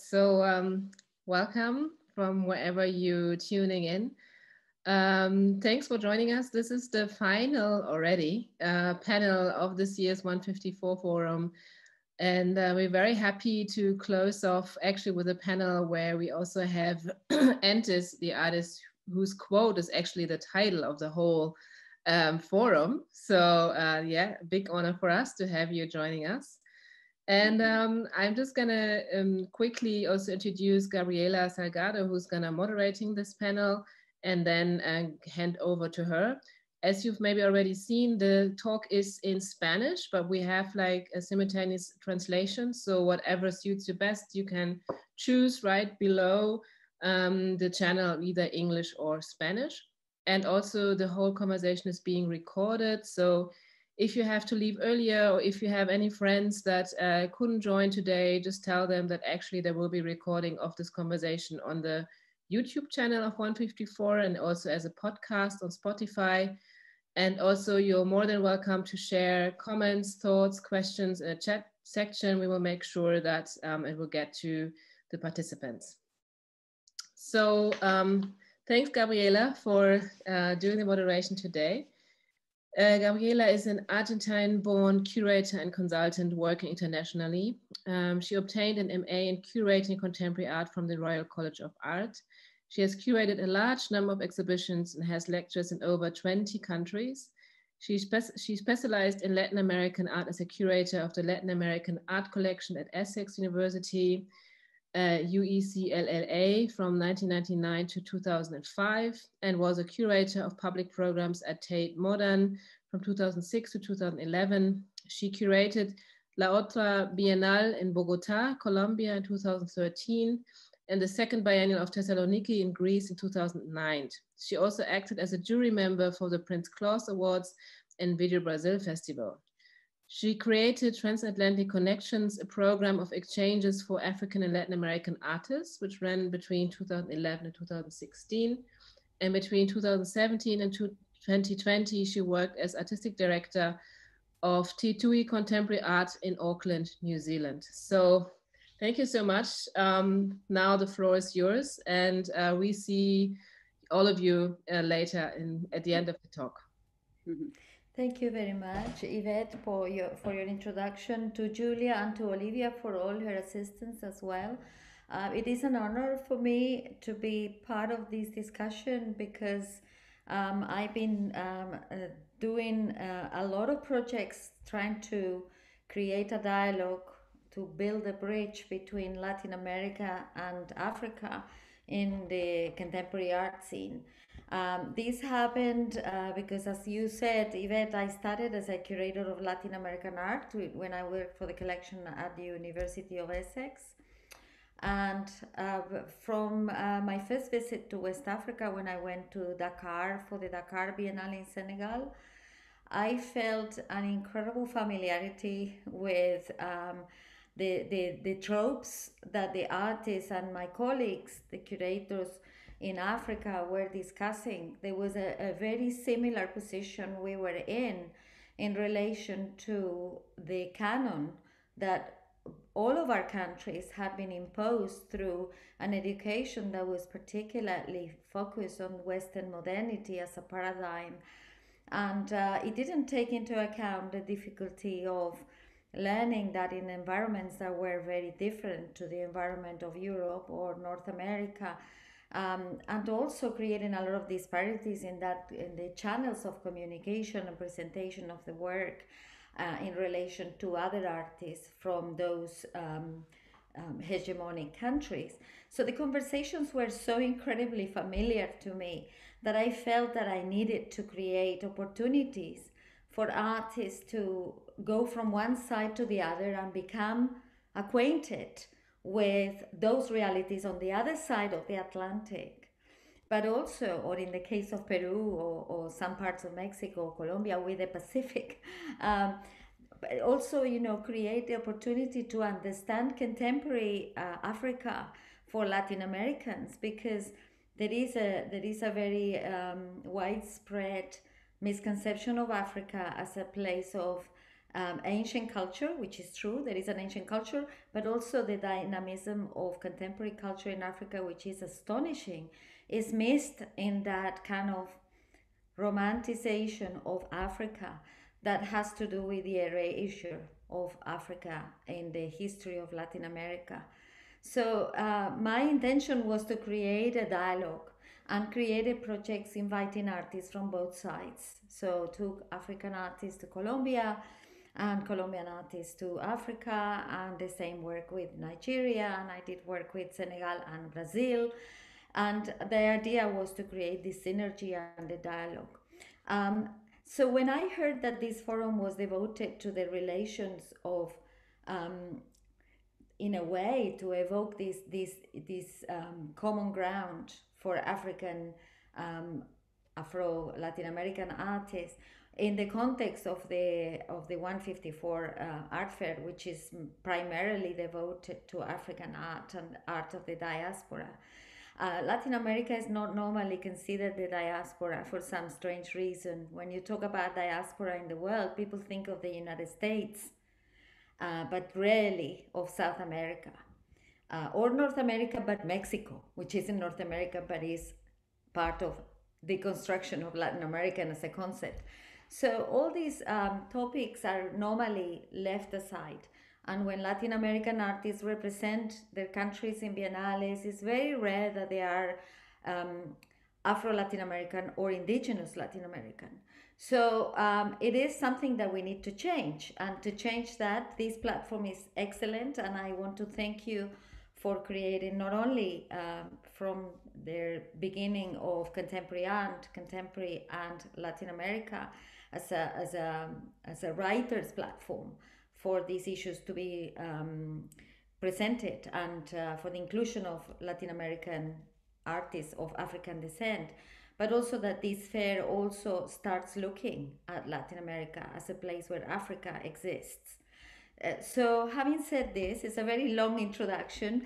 Welcome from wherever you're tuning in. Thanks for joining us. This is the final already panel of this year's 154 Forum. And we're very happy to close off actually with a panel where we also have Antis, the artist whose quote is actually the title of the whole forum. Yeah, big honor for us to have you joining us. And I'm just gonna quickly also introduce Gabriela Salgado, who's gonna moderating this panel, and then hand over to her. As you've maybe already seen, the talk is in Spanish, but we have like a simultaneous translation. So whatever suits you best, you can choose right below the channel, either English or Spanish. And also the whole conversation is being recorded. So if you have to leave earlier, or if you have any friends that couldn't join today, just tell them that actually there will be recording of this conversation on the YouTube channel of 154 and also as a podcast on Spotify. And also you're more than welcome to share comments, thoughts, questions in a chat section. We will make sure that it will get to the participants. So thanks, Gabriela, for doing the moderation today. Gabriela is an Argentine-born curator and consultant working internationally. She obtained an MA in curating contemporary art from the Royal College of Art. She has curated a large number of exhibitions and has lectures in over 20 countries. She specialized in Latin American art as a curator of the Latin American Art Collection at Essex University, UECLLA from 1999 to 2005, and was a curator of public programs at Tate Modern from 2006 to 2011. She curated La Otra Bienal in Bogota, Colombia in 2013, and the second biennial of Thessaloniki in Greece in 2009. She also acted as a jury member for the Prince Claus Awards and Video Brazil Festival. She created Transatlantic Connections, a program of exchanges for African and Latin American artists, which ran between 2011 and 2016. And between 2017 and 2020, she worked as artistic director of Te Tui Contemporary Art in Auckland, New Zealand. So thank you so much. Now the floor is yours, and we see all of you later at the end of the talk. Mm-hmm. Thank you very much, Yvette, for your introduction, to Julia and to Olivia for all her assistance as well. It is an honor for me to be part of this discussion because I've been doing a lot of projects trying to create a dialogue to build a bridge between Latin America and Africa in the contemporary art scene. This happened because, as you said, Yvette, I started as a curator of Latin American art when I worked for the collection at the University of Essex. And from my first visit to West Africa, when I went to Dakar for the Dakar Biennale in Senegal, I felt an incredible familiarity with the tropes that the artists and my colleagues, the curators in Africa, were discussing. There was a very similar position we were in relation to the canon that all of our countries had been imposed through an education that was particularly focused on Western modernity as a paradigm. And it didn't take into account the difficulty of learning that in environments that were very different to the environment of Europe or North America, and also creating a lot of disparities in the channels of communication and presentation of the work in relation to other artists from those hegemonic countries. So the conversations were so incredibly familiar to me that I felt that I needed to create opportunities for artists to go from one side to the other and become acquainted with those realities on the other side of the Atlantic. But also, or in the case of Peru or some parts of Mexico, Colombia, with the Pacific, but also, create the opportunity to understand contemporary Africa for Latin Americans, because there is a very widespread misconception of Africa as a place of ancient culture, which is true, there is an ancient culture, but also the dynamism of contemporary culture in Africa, which is astonishing, is missed in that kind of romanticization of Africa that has to do with the erasure of Africa in the history of Latin America. So my intention was to create a dialogue and created projects inviting artists from both sides. So took African artists to Colombia and Colombian artists to Africa, and the same work with Nigeria, and I did work with Senegal and Brazil. And the idea was to create this synergy and the dialogue. Um, so when I heard that this forum was devoted to the relations of, um, in a way, to evoke this common ground for African, Afro Latin American artists in the context of the 154 art fair, which is primarily devoted to African art and art of the diaspora. Latin America is not normally considered the diaspora for some strange reason. When you talk about diaspora in the world, people think of the United States, but rarely of South America or North America, but Mexico, which is in North America but is part of the construction of Latin America as a concept. So all these topics are normally left aside. And when Latin American artists represent their countries in biennales, it's very rare that they are Afro Latin American or indigenous Latin American. So it is something that we need to change. And to change that, this platform is excellent. And I want to thank you for creating not only from their beginning of contemporary and Latin America as a writer's platform for these issues to be presented, and for the inclusion of Latin American artists of African descent, but also that this fair also starts looking at Latin America as a place where Africa exists. So having said this, it's a very long introduction.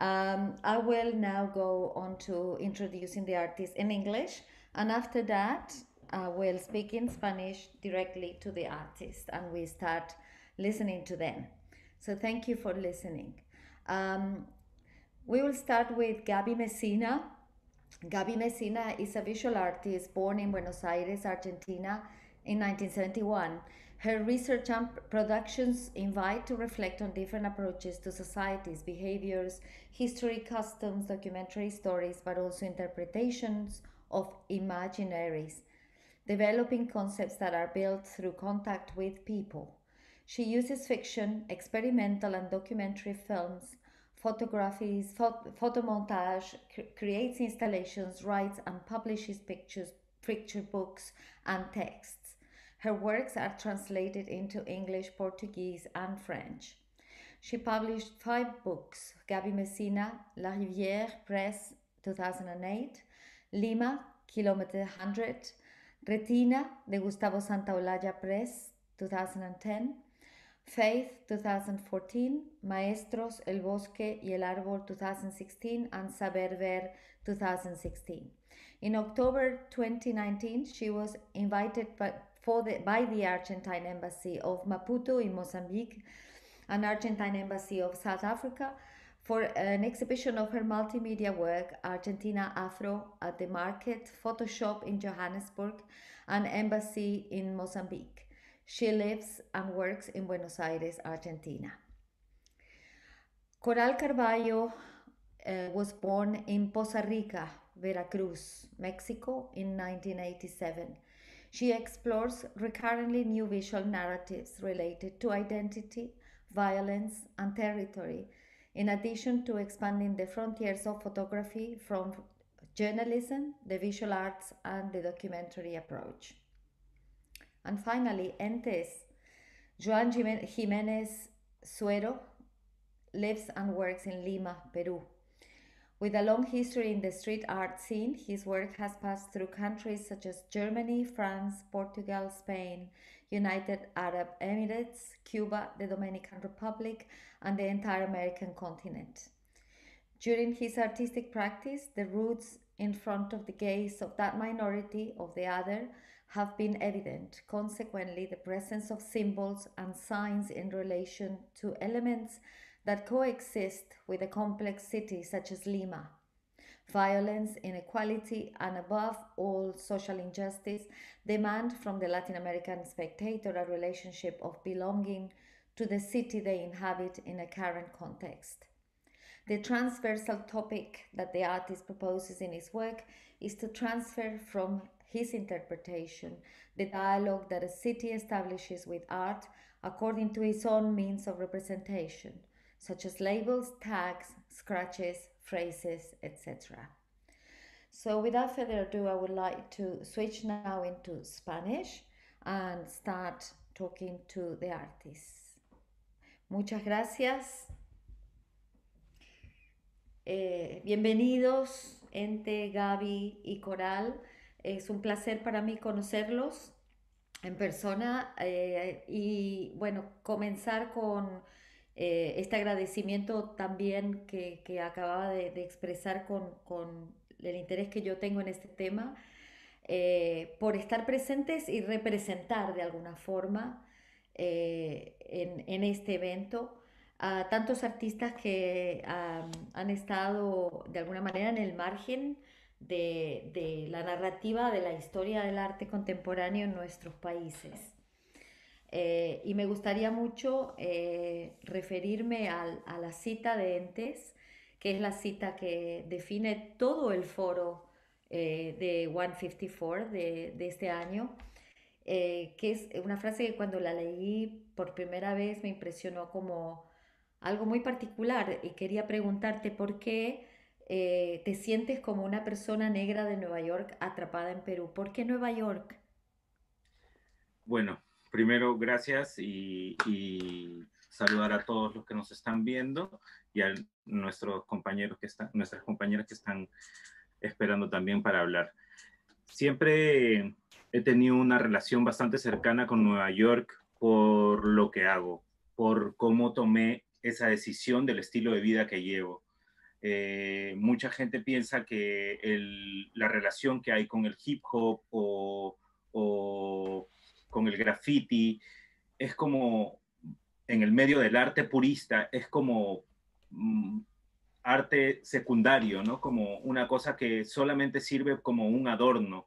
I will now go on to introducing the artist in English, and after that I will speak in Spanish directly to the artist, and we start listening to them. So thank you for listening. Um, we will start with Gaby Messina. Gaby Messina is a visual artist born in Buenos Aires, Argentina in 1971. Her research and productions invite to reflect on different approaches to societies, behaviors, history, customs, documentary stories, but also interpretations of imaginaries, developing concepts that are built through contact with people. She uses fiction, experimental and documentary films, photographies, photomontage, creates installations, writes and publishes picture books, and texts. Her works are translated into English, Portuguese, and French. She published 5 books: Gaby Messina, La Rivière Press, 2008, Lima, Kilometer 100, Retina, de Gustavo Santaolalla Press, 2010, Faith, 2014, Maestros, El Bosque y el Árbol, 2016, and Saber Ver, 2016. In October 2019, she was invited by the Argentine Embassy of Maputo in Mozambique and Argentine Embassy of South Africa for an exhibition of her multimedia work, Argentina Afro at the Market, Photoshop in Johannesburg, and Embassy in Mozambique. She lives and works in Buenos Aires, Argentina. Coral Carballo was born in Poza Rica, Veracruz, Mexico in 1987. She explores recurrently new visual narratives related to identity, violence, and territory, in addition to expanding the frontiers of photography from journalism, the visual arts, and the documentary approach. And finally, Entes, Joan Jimenez Suero, lives and works in Lima, Peru. With a long history in the street art scene, his work has passed through countries such as Germany, France, Portugal, Spain, United Arab Emirates, Cuba, the Dominican Republic, and the entire American continent. During his artistic practice, the roots in front of the gaze of that minority, of the other, have been evident. Consequently, the presence of symbols and signs in relation to elements that coexist with a complex city such as Lima. Violence, inequality, and above all, social injustice demand from the Latin American spectator a relationship of belonging to the city they inhabit in a current context. The transversal topic that the artist proposes in his work is to transfer from his interpretation the dialogue that a city establishes with art according to its own means of representation, such as labels, tags, scratches, phrases, etc. So, without further ado, I would like to switch now into Spanish and start talking to the artist. Muchas gracias. Bienvenidos, Ente, Gaby y Coral. Es un placer para mí conocerlos en persona y bueno, comenzar con este agradecimiento también que acababa de expresar con el interés que yo tengo en este tema, por estar presentes y representar de alguna forma en este evento a tantos artistas que han estado de alguna manera en el margen de la narrativa de la historia del arte contemporáneo en nuestros países. Y me gustaría mucho referirme a la cita de Entes, que es la cita que define todo el foro de 154 de este año, que es una frase que cuando la leí por primera vez me impresionó como algo muy particular y quería preguntarte por qué te sientes como una persona negra de Nueva York atrapada en Perú. ¿Por qué Nueva York? Bueno, primero gracias y saludar a todos los que nos están viendo y a nuestros compañeros nuestras compañeras que están esperando también para hablar. Siempre he tenido una relación bastante cercana con Nueva York por lo que hago, por cómo tomé esa decisión del estilo de vida que llevo. Mucha gente piensa que la relación que hay con el hip hop o con el graffiti es como, en el medio del arte purista, es como arte secundario, ¿no? Como una cosa que solamente sirve como un adorno.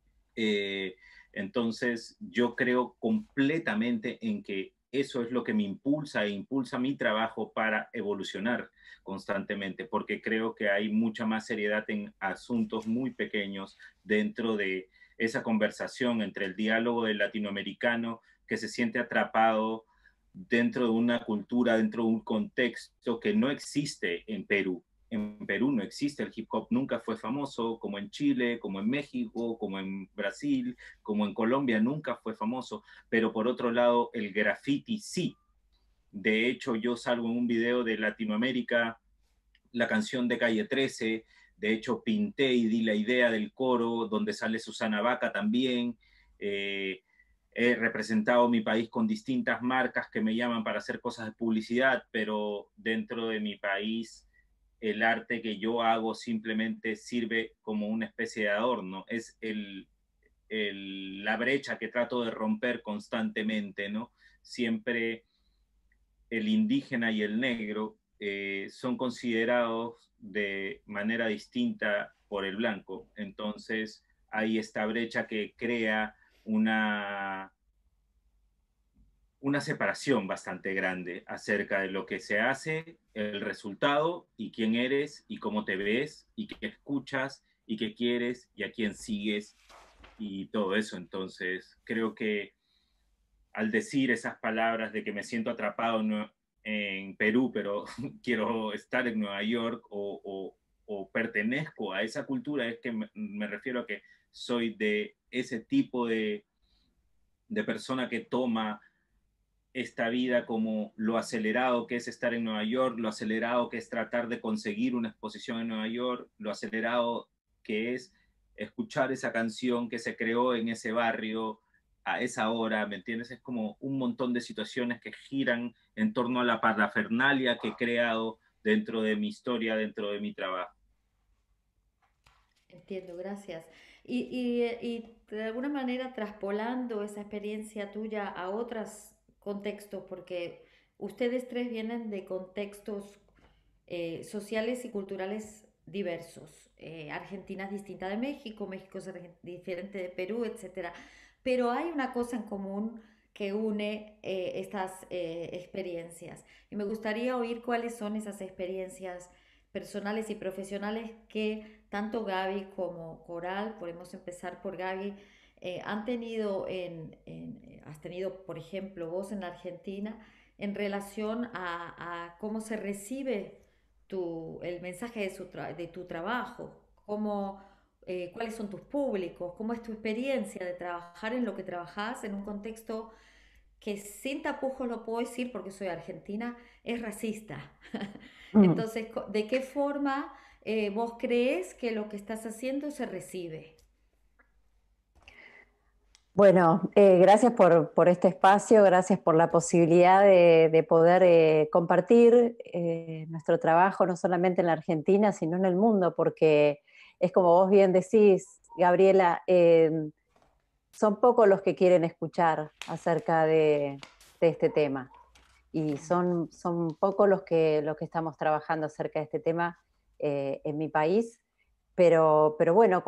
Entonces, yo creo completamente en que eso es lo que me impulsa e impulsa mi trabajo para evolucionar constantemente, porque creo que hay mucha más seriedad en asuntos muy pequeños dentro de esa conversación entre el diálogo del latinoamericano que se siente atrapado dentro de una cultura, dentro de un contexto que no existe en Perú. En Perú no existe el hip hop, nunca fue famoso, como en Chile, como en México, como en Brasil, como en Colombia, nunca fue famoso, pero por otro lado el graffiti sí. De hecho, yo salgo en un video de Latinoamérica, la canción de Calle 13, de hecho pinté y di la idea del coro, donde sale Susana Vaca también. He representado mi país con distintas marcas que me llaman para hacer cosas de publicidad, pero dentro de mi país el arte que yo hago simplemente sirve como una especie de adorno, es la brecha que trato de romper constantemente, ¿no? Siempre el indígena y el negro son considerados de manera distinta por el blanco, entonces hay esta brecha que crea una separación bastante grande acerca de lo que se hace, el resultado y quién eres y cómo te ves y qué escuchas y qué quieres y a quién sigues y todo eso. Entonces, creo que al decir esas palabras de que me siento atrapado en Perú, pero quiero estar en Nueva York o pertenezco a esa cultura, es que me refiero a que soy de ese tipo de persona que toma esta vida como lo acelerado que es estar en Nueva York, lo acelerado que es tratar de conseguir una exposición en Nueva York, lo acelerado que es escuchar esa canción que se creó en ese barrio a esa hora, ¿me entiendes? Es como un montón de situaciones que giran en torno a la parafernalia que he creado dentro de mi historia, dentro de mi trabajo. Entiendo, gracias. Y de alguna manera traspolando esa experiencia tuya a otros contextos, porque ustedes tres vienen de contextos sociales y culturales diversos. Argentina es distinta de México, México es diferente de Perú, etcétera. Pero hay una cosa en común que une estas experiencias. Y me gustaría oír cuáles son esas experiencias personales y profesionales que tanto Gaby como Coral, podemos empezar por Gaby, han tenido has tenido, por ejemplo, vos en la Argentina, en relación a cómo se recibe el mensaje de tu trabajo, cuáles son tus públicos, cómo es tu experiencia de trabajar en lo que trabajás en un contexto que sin tapujos lo puedo decir porque soy argentina, es racista. Mm. Entonces, ¿de qué forma vos crees que lo que estás haciendo se recibe? Bueno, gracias por este espacio, gracias por la posibilidad de poder compartir nuestro trabajo, no solamente en la Argentina, sino en el mundo, porque es como vos bien decís, Gabriela, son pocos los que quieren escuchar acerca de este tema. Y son pocos los que estamos trabajando acerca de este tema en mi país, pero bueno,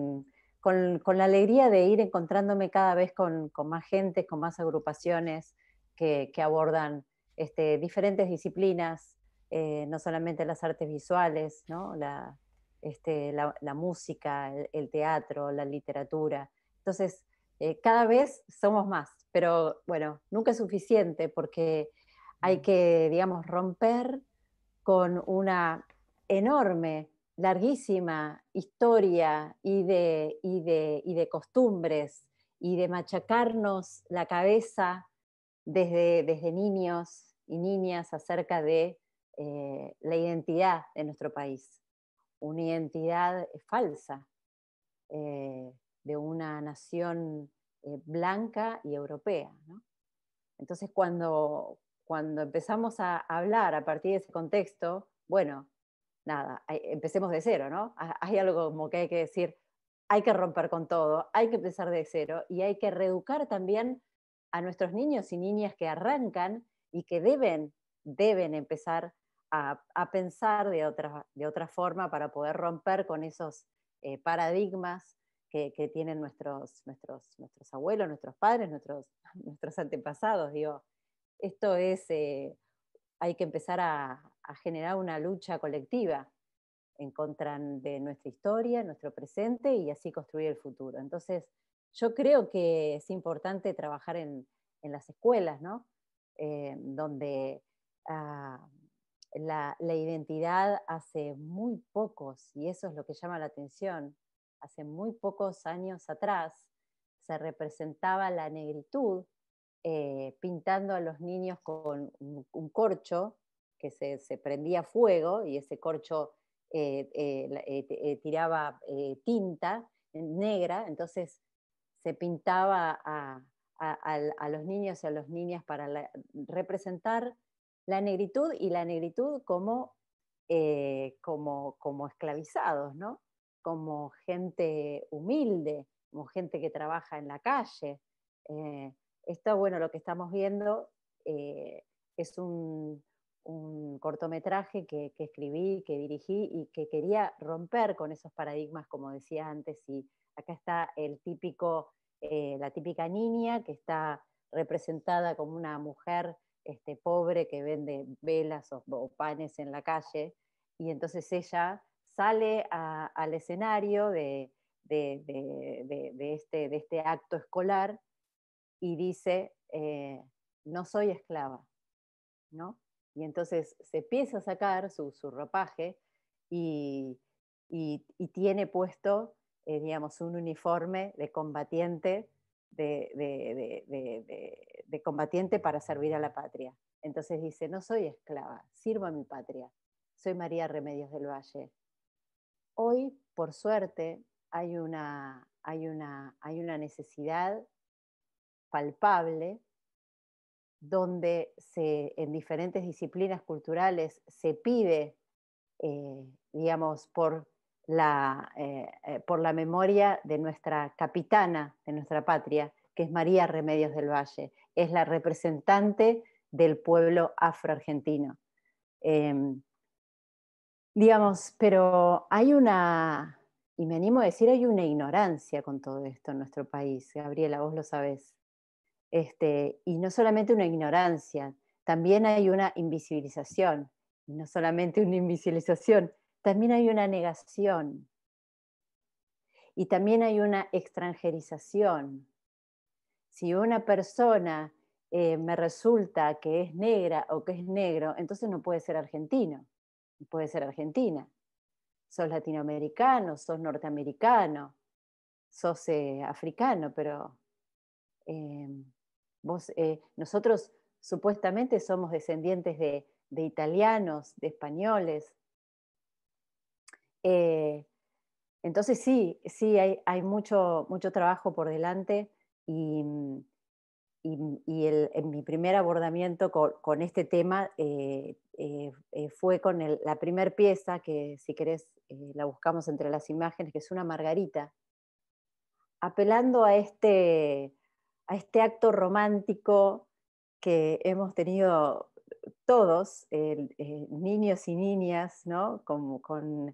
con la alegría de ir encontrándome cada vez con más gente, con más agrupaciones que abordan diferentes disciplinas, no solamente las artes visuales, ¿no? La música, el teatro, la literatura. Entonces, cada vez somos más, pero bueno, nunca es suficiente porque hay que, digamos, romper con una enorme, larguísima historia y de costumbres y de machacarnos la cabeza desde niños y niñas acerca de la identidad de nuestro país, una identidad falsa de una nación blanca y europea, ¿no? Entonces, cuando empezamos a hablar a partir de ese contexto, bueno, nada, empecemos de cero, ¿no? Hay algo como que hay que decir, hay que romper con todo, hay que empezar de cero y hay que reeducar también a nuestros niños y niñas que arrancan y que deben empezar a pensar de otra forma para poder romper con esos paradigmas que tienen nuestros abuelos, nuestros padres, nuestros antepasados. Digo, esto es, hay que empezar a generar una lucha colectiva en contra de nuestra historia, nuestro presente y así construir el futuro. Entonces, yo creo que es importante trabajar en las escuelas, ¿no? Donde ah, la identidad hace muy pocos, y eso es lo que llama la atención, hace muy pocos años atrás se representaba la negritud pintando a los niños con un corcho que se prendía fuego y ese corcho tiraba tinta negra, entonces se pintaba a los niños y a las niñas para representar la negritud y la negritud como esclavizados, ¿no? Como gente humilde, como gente que trabaja en la calle. Esto, bueno, lo que estamos viendo es un cortometraje que escribí, que dirigí y que quería romper con esos paradigmas, como decía antes, y acá está la típica niña que está representada como una mujer pobre que vende velas o panes en la calle, y entonces ella sale al escenario de este acto escolar y dice, no soy esclava, ¿no? Y entonces se empieza a sacar su ropaje y, y tiene puesto, digamos, un uniforme de combatiente, de combatiente para servir a la patria. Entonces dice, no soy esclava, sirvo a mi patria. Soy María Remedios del Valle. Hoy, por suerte, hay una necesidad palpable donde en diferentes disciplinas culturales se pide, digamos, por por la memoria de nuestra capitana de nuestra patria, que es María Remedios del Valle. Es la representante del pueblo afroargentino. Digamos, pero hay una, y me animo a decir, hay una ignorancia con todo esto en nuestro país. Gabriela, vos lo sabés. Y no solamente una ignorancia, también hay una invisibilización. Y no solamente una invisibilización, también hay una negación. Y también hay una extranjerización. Si una persona me resulta que es negra o que es negro, entonces no puede ser argentino, no puede ser argentina. Sos latinoamericano, sos norteamericano, sos africano, pero nosotros supuestamente somos descendientes de italianos, de españoles. Entonces sí, hay mucho trabajo por delante y en mi primer abordamiento con este tema fue con la primer pieza, que si querés la buscamos entre las imágenes, que es una margarita, apelando a este acto romántico que hemos tenido todos, niños y niñas, ¿no? Con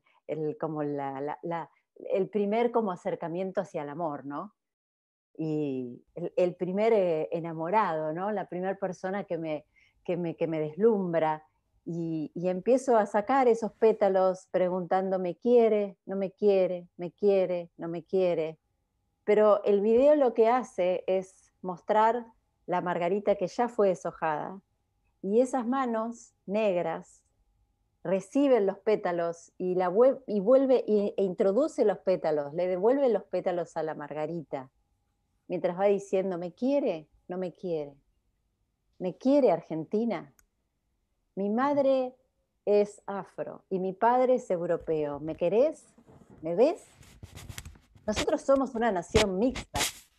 el primer como acercamiento hacia el amor, ¿no? Y el primer enamorado, ¿no? La primera persona que me deslumbra, y empiezo a sacar esos pétalos preguntando, ¿me quiere? ¿No me quiere? ¿Me quiere? ¿No me quiere? Pero el video lo que hace es mostrar la margarita que ya fue deshojada, y esas manos negras reciben los pétalos y vuelve e introduce los pétalos, le devuelve los pétalos a la margarita, mientras va diciendo, ¿me quiere? ¿No me quiere? ¿Me quiere Argentina? Mi madre es afro y mi padre es europeo. ¿Me querés? ¿Me ves? Nosotros somos una nación mixta,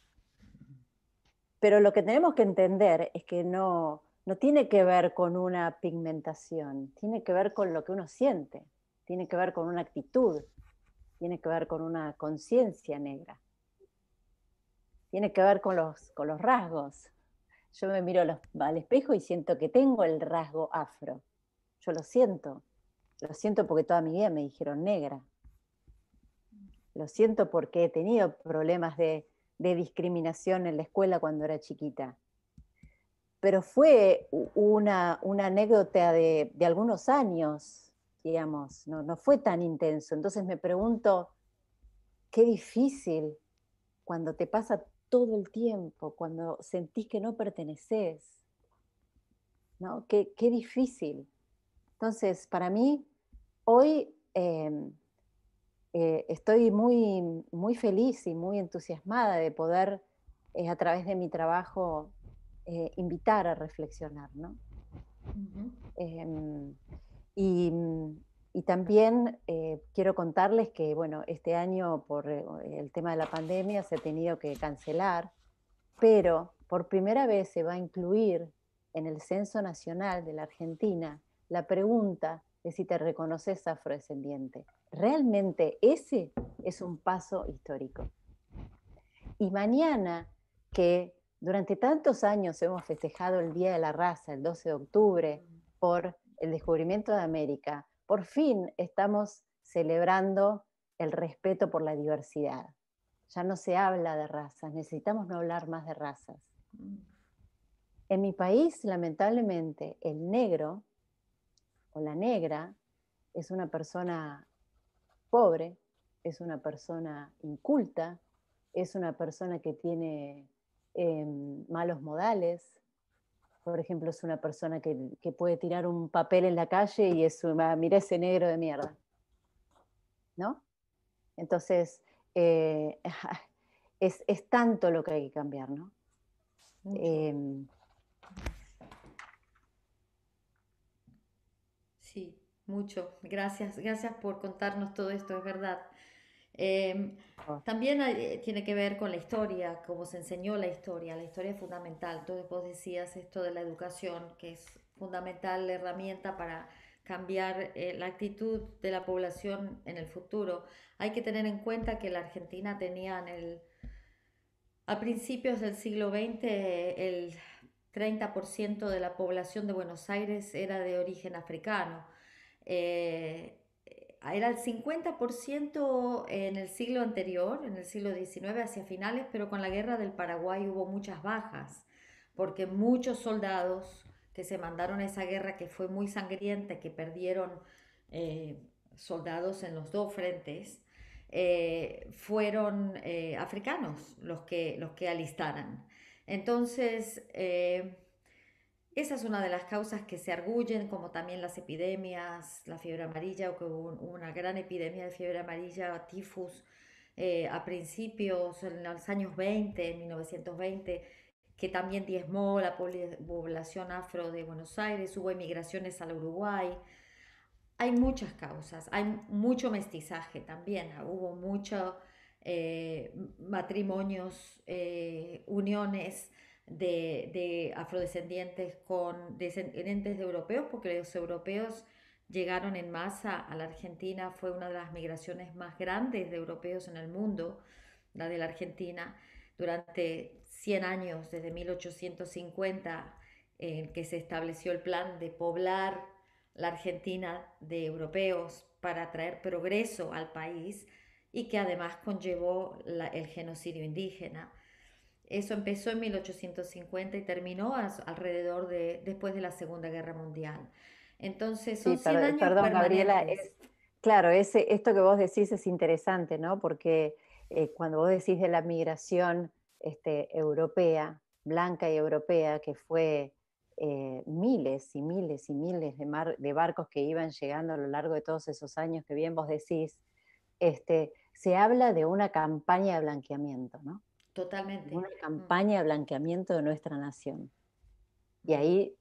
pero lo que tenemos que entender es que no tiene que ver con una pigmentación, tiene que ver con lo que uno siente, tiene que ver con una actitud, tiene que ver con una conciencia negra, tiene que ver con los rasgos. Yo me miro al espejo y siento que tengo el rasgo afro. Yo lo siento porque toda mi vida me dijeron negra. Lo siento porque he tenido problemas de discriminación en la escuela cuando era chiquita. Pero fue una anécdota de algunos años, digamos, no fue tan intenso. Entonces me pregunto, qué difícil cuando te pasa todo el tiempo, cuando sentís que no perteneces, ¿no? Qué difícil. Entonces, para mí, hoy estoy muy feliz y muy entusiasmada de poder, a través de mi trabajo, invitar a reflexionar, ¿no? Uh-huh. Y también quiero contarles que, bueno, este año por el tema de la pandemia se ha tenido que cancelar, pero por primera vez se va a incluir en el Censo Nacional de la Argentina la pregunta de si te reconoces afrodescendiente. Realmente ese es un paso histórico. Y mañana, que durante tantos años hemos festejado el Día de la Raza, el 12 de octubre, por el descubrimiento de América, por fin estamos celebrando el respeto por la diversidad. Ya no se habla de razas, necesitamos no hablar más de razas. En mi país, lamentablemente, el negro o la negra es una persona pobre, es una persona inculta, es una persona que tiene malos modales. Por ejemplo, es una persona que puede tirar un papel en la calle y mira ese negro de mierda, ¿no? Entonces, es tanto lo que hay que cambiar, ¿no? Sí, mucho. Gracias por contarnos todo esto, es verdad. También tiene que ver con la historia, cómo se enseñó la historia es fundamental. Vos decías esto de la educación, que es fundamental, la herramienta para cambiar la actitud de la población en el futuro. Hay que tener en cuenta que la Argentina tenía a principios del siglo XX el 30% de la población de Buenos Aires era de origen africano. Eh, Era el 50% en el siglo anterior, en el siglo XIX hacia finales, pero con la guerra del Paraguay hubo muchas bajas, porque muchos soldados que se mandaron a esa guerra que fue muy sangrienta, que perdieron eh, soldados en los dos frentes, fueron africanos los que alistaran. Entonces, esa es una de las causas que se arguyen, como también las epidemias, la fiebre amarilla, o que hubo una gran epidemia de fiebre amarilla, tifus, a principios, en los años 20, en 1920, que también diezmó la población afro de Buenos Aires, hubo emigraciones al Uruguay. Hay muchas causas, hay mucho mestizaje también, hubo muchos matrimonios, uniones de afrodescendientes con descendientes de europeos, porque los europeos llegaron en masa a la Argentina, fue una de las migraciones más grandes de europeos en el mundo, la de la Argentina, durante 100 años, desde 1850, en que se estableció el plan de poblar la Argentina de europeos para traer progreso al país y que además conllevó el genocidio indígena. Eso empezó en 1850 y terminó alrededor después de la Segunda Guerra Mundial. Entonces son Sí, 100 años perdón, Gabriela, permanentes. claro, esto que vos decís es interesante, ¿no? Porque cuando vos decís de la migración europea, blanca y europea, que fue miles y miles y miles de barcos que iban llegando a lo largo de todos esos años que bien vos decís, se habla de una campaña de blanqueamiento, ¿no? Totalmente. Una campaña de blanqueamiento de nuestra nación. Y ahí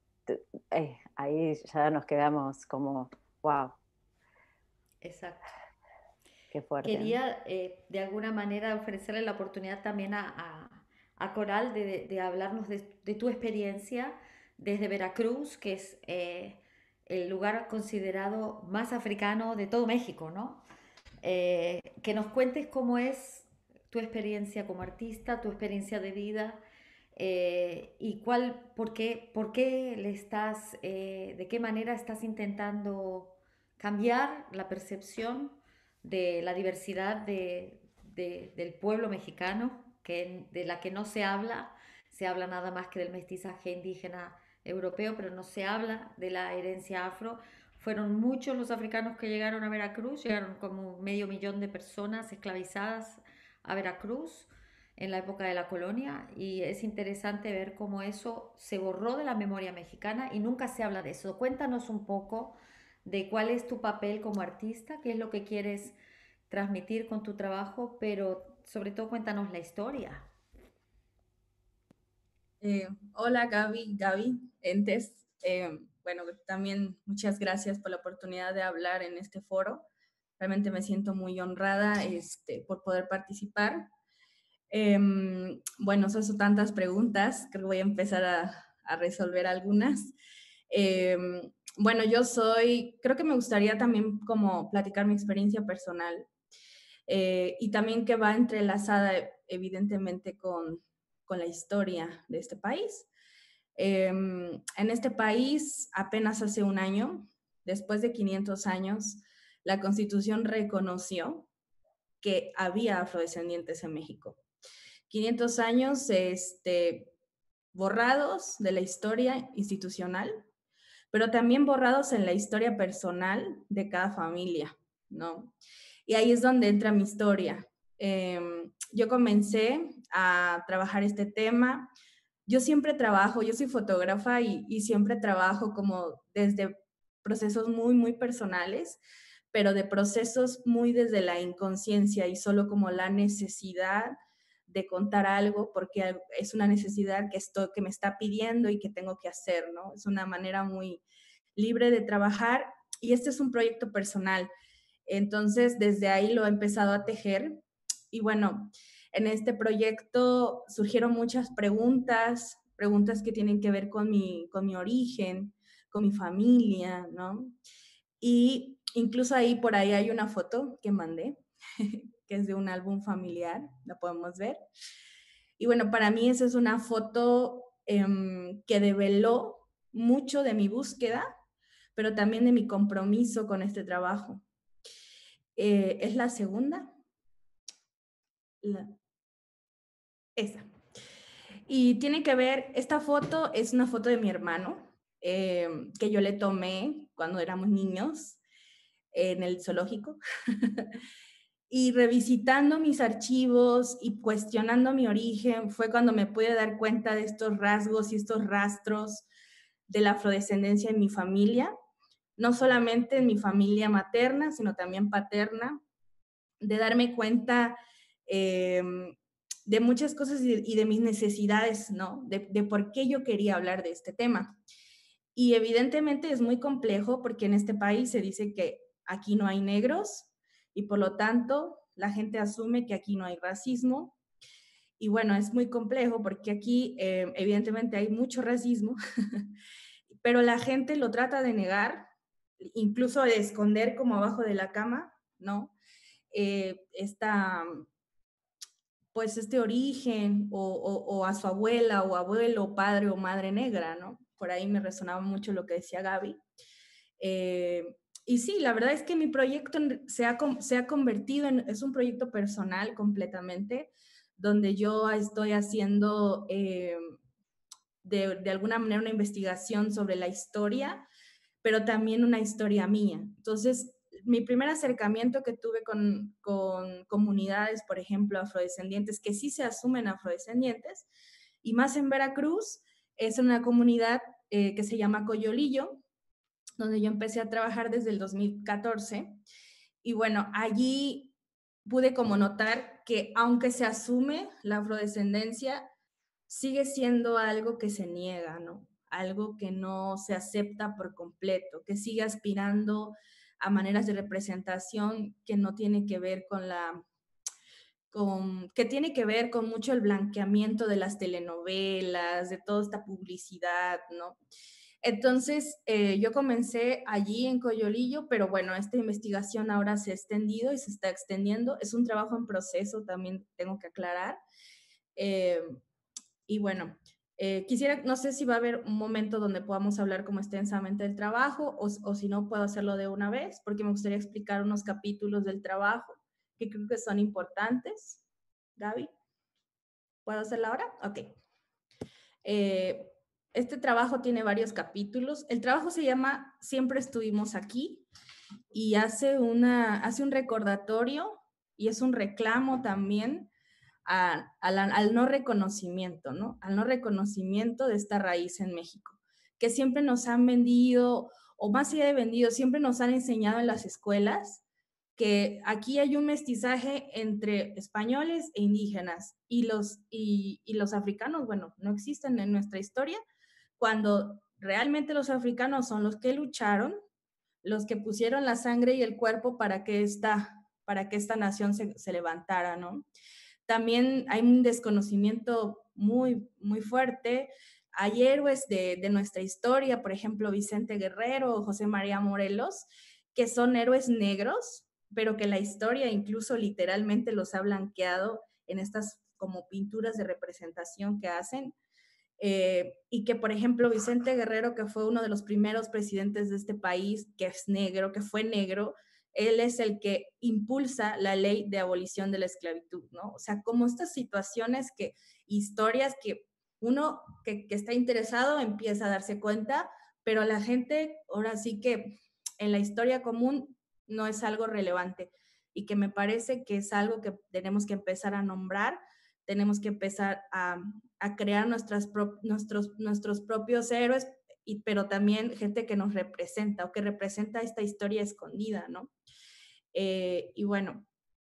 ya nos quedamos como, wow, Exacto. qué fuerte, ¿no? Quería de alguna manera ofrecerle la oportunidad también a Coral de hablarnos de tu experiencia desde Veracruz, que es el lugar considerado más africano de todo México, ¿no? Que nos cuentes cómo es tu experiencia como artista, tu experiencia de vida, y por qué de qué manera estás intentando cambiar la percepción de la diversidad del pueblo mexicano, de la que no se habla nada más que del mestizaje indígena europeo, pero no se habla de la herencia afro. Fueron muchos los africanos que llegaron a Veracruz, llegaron como 500.000 de personas esclavizadas a Veracruz en la época de la colonia, y es interesante ver cómo eso se borró de la memoria mexicana y nunca se habla de eso. Cuéntanos un poco de cuál es tu papel como artista, qué es lo que quieres transmitir con tu trabajo, pero sobre todo cuéntanos la historia. Hola Gaby Entes. Bueno, también muchas gracias por la oportunidad de hablar en este foro. Realmente me siento muy honrada por poder participar. Bueno, son tantas preguntas, creo que voy a empezar a resolver algunas. Bueno, creo que me gustaría también como platicar mi experiencia personal y también que va entrelazada evidentemente con la historia de este país. En este país, apenas hace un año, después de 500 años, la Constitución reconoció que había afrodescendientes en México. 500 años borrados de la historia institucional, pero también borrados en la historia personal de cada familia, ¿no? Y ahí es donde entra mi historia. Yo comencé a trabajar este tema. Yo siempre trabajo, yo soy fotógrafa y siempre trabajo como desde procesos muy, muy personales, pero de procesos muy desde la inconsciencia y solo como la necesidad de contar algo porque es una necesidad que me está pidiendo y que tengo que hacer, ¿no? Es una manera muy libre de trabajar y este es un proyecto personal. Entonces, desde ahí lo he empezado a tejer y bueno, en este proyecto surgieron muchas preguntas que tienen que ver con mi origen, con mi familia, ¿no? Y incluso por ahí hay una foto que mandé, que es de un álbum familiar, la podemos ver. Y bueno, para mí esa es una foto que develó mucho de mi búsqueda, pero también de mi compromiso con este trabajo. Es la segunda. Esa. Y tiene que ver, esta foto es una foto de mi hermano, que yo le tomé cuando éramos niños en el zoológico. Y revisitando mis archivos y cuestionando mi origen fue cuando me pude dar cuenta de estos rasgos y estos rastros de la afrodescendencia en mi familia, no solamente en mi familia materna, sino también paterna, de darme cuenta de muchas cosas y de mis necesidades, ¿no? De por qué yo quería hablar de este tema. Y evidentemente es muy complejo porque en este país se dice que aquí no hay negros y por lo tanto la gente asume que aquí no hay racismo. Y bueno, es muy complejo porque aquí evidentemente hay mucho racismo, pero la gente lo trata de negar, incluso de esconder como abajo de la cama, ¿no? Pues este origen o a su abuela o abuelo, padre o madre negra, ¿no? Por ahí me resonaba mucho lo que decía Gaby. Y sí, la verdad es que mi proyecto se ha convertido es un proyecto personal completamente, donde yo estoy haciendo de alguna manera una investigación sobre la historia, pero también una historia mía. Entonces, mi primer acercamiento que tuve con comunidades, por ejemplo, afrodescendientes, que sí se asumen afrodescendientes, y más en Veracruz, es una comunidad que se llama Coyolillo, donde yo empecé a trabajar desde el 2014. Y bueno, allí pude como notar que aunque se asume la afrodescendencia, sigue siendo algo que se niega, ¿no? Algo que no se acepta por completo, que sigue aspirando a maneras de representación que no tiene que ver que tiene que ver con mucho el blanqueamiento de las telenovelas, de toda esta publicidad, ¿no? Entonces, yo comencé allí en Coyolillo, pero bueno, esta investigación ahora se ha extendido y se está extendiendo. Es un trabajo en proceso, también tengo que aclarar. Y bueno, no sé si va a haber un momento donde podamos hablar como extensamente del trabajo o si no puedo hacerlo de una vez, porque me gustaría explicar unos capítulos del trabajo que creo que son importantes. Gaby, ¿puedo hacerlo ahora? Ok. Este trabajo tiene varios capítulos. El trabajo se llama Siempre estuvimos aquí y hace un recordatorio y es un reclamo también al no reconocimiento, ¿no? Al no reconocimiento de esta raíz en México, que siempre nos han vendido, o más allá de vendido, siempre nos han enseñado en las escuelas que aquí hay un mestizaje entre españoles e indígenas y los africanos, bueno, no existen en nuestra historia, cuando realmente los africanos son los que lucharon, los que pusieron la sangre y el cuerpo para que esta nación se levantara, ¿no? También hay un desconocimiento muy, muy fuerte. Hay héroes de nuestra historia, por ejemplo, Vicente Guerrero o José María Morelos, que son héroes negros, pero que la historia incluso literalmente los ha blanqueado en estas como pinturas de representación que hacen. Y que, por ejemplo, Vicente Guerrero, que fue uno de los primeros presidentes de este país, que es negro, que fue negro, él es el que impulsa la ley de abolición de la esclavitud, ¿no? O sea, como estas situaciones historias que uno que está interesado empieza a darse cuenta, pero la gente ahora sí que en la historia común no es algo relevante y que me parece que es algo que tenemos que empezar a nombrar, tenemos que empezar a crear nuestros propios héroes, pero también gente que nos representa o que representa esta historia escondida, ¿no? Y bueno,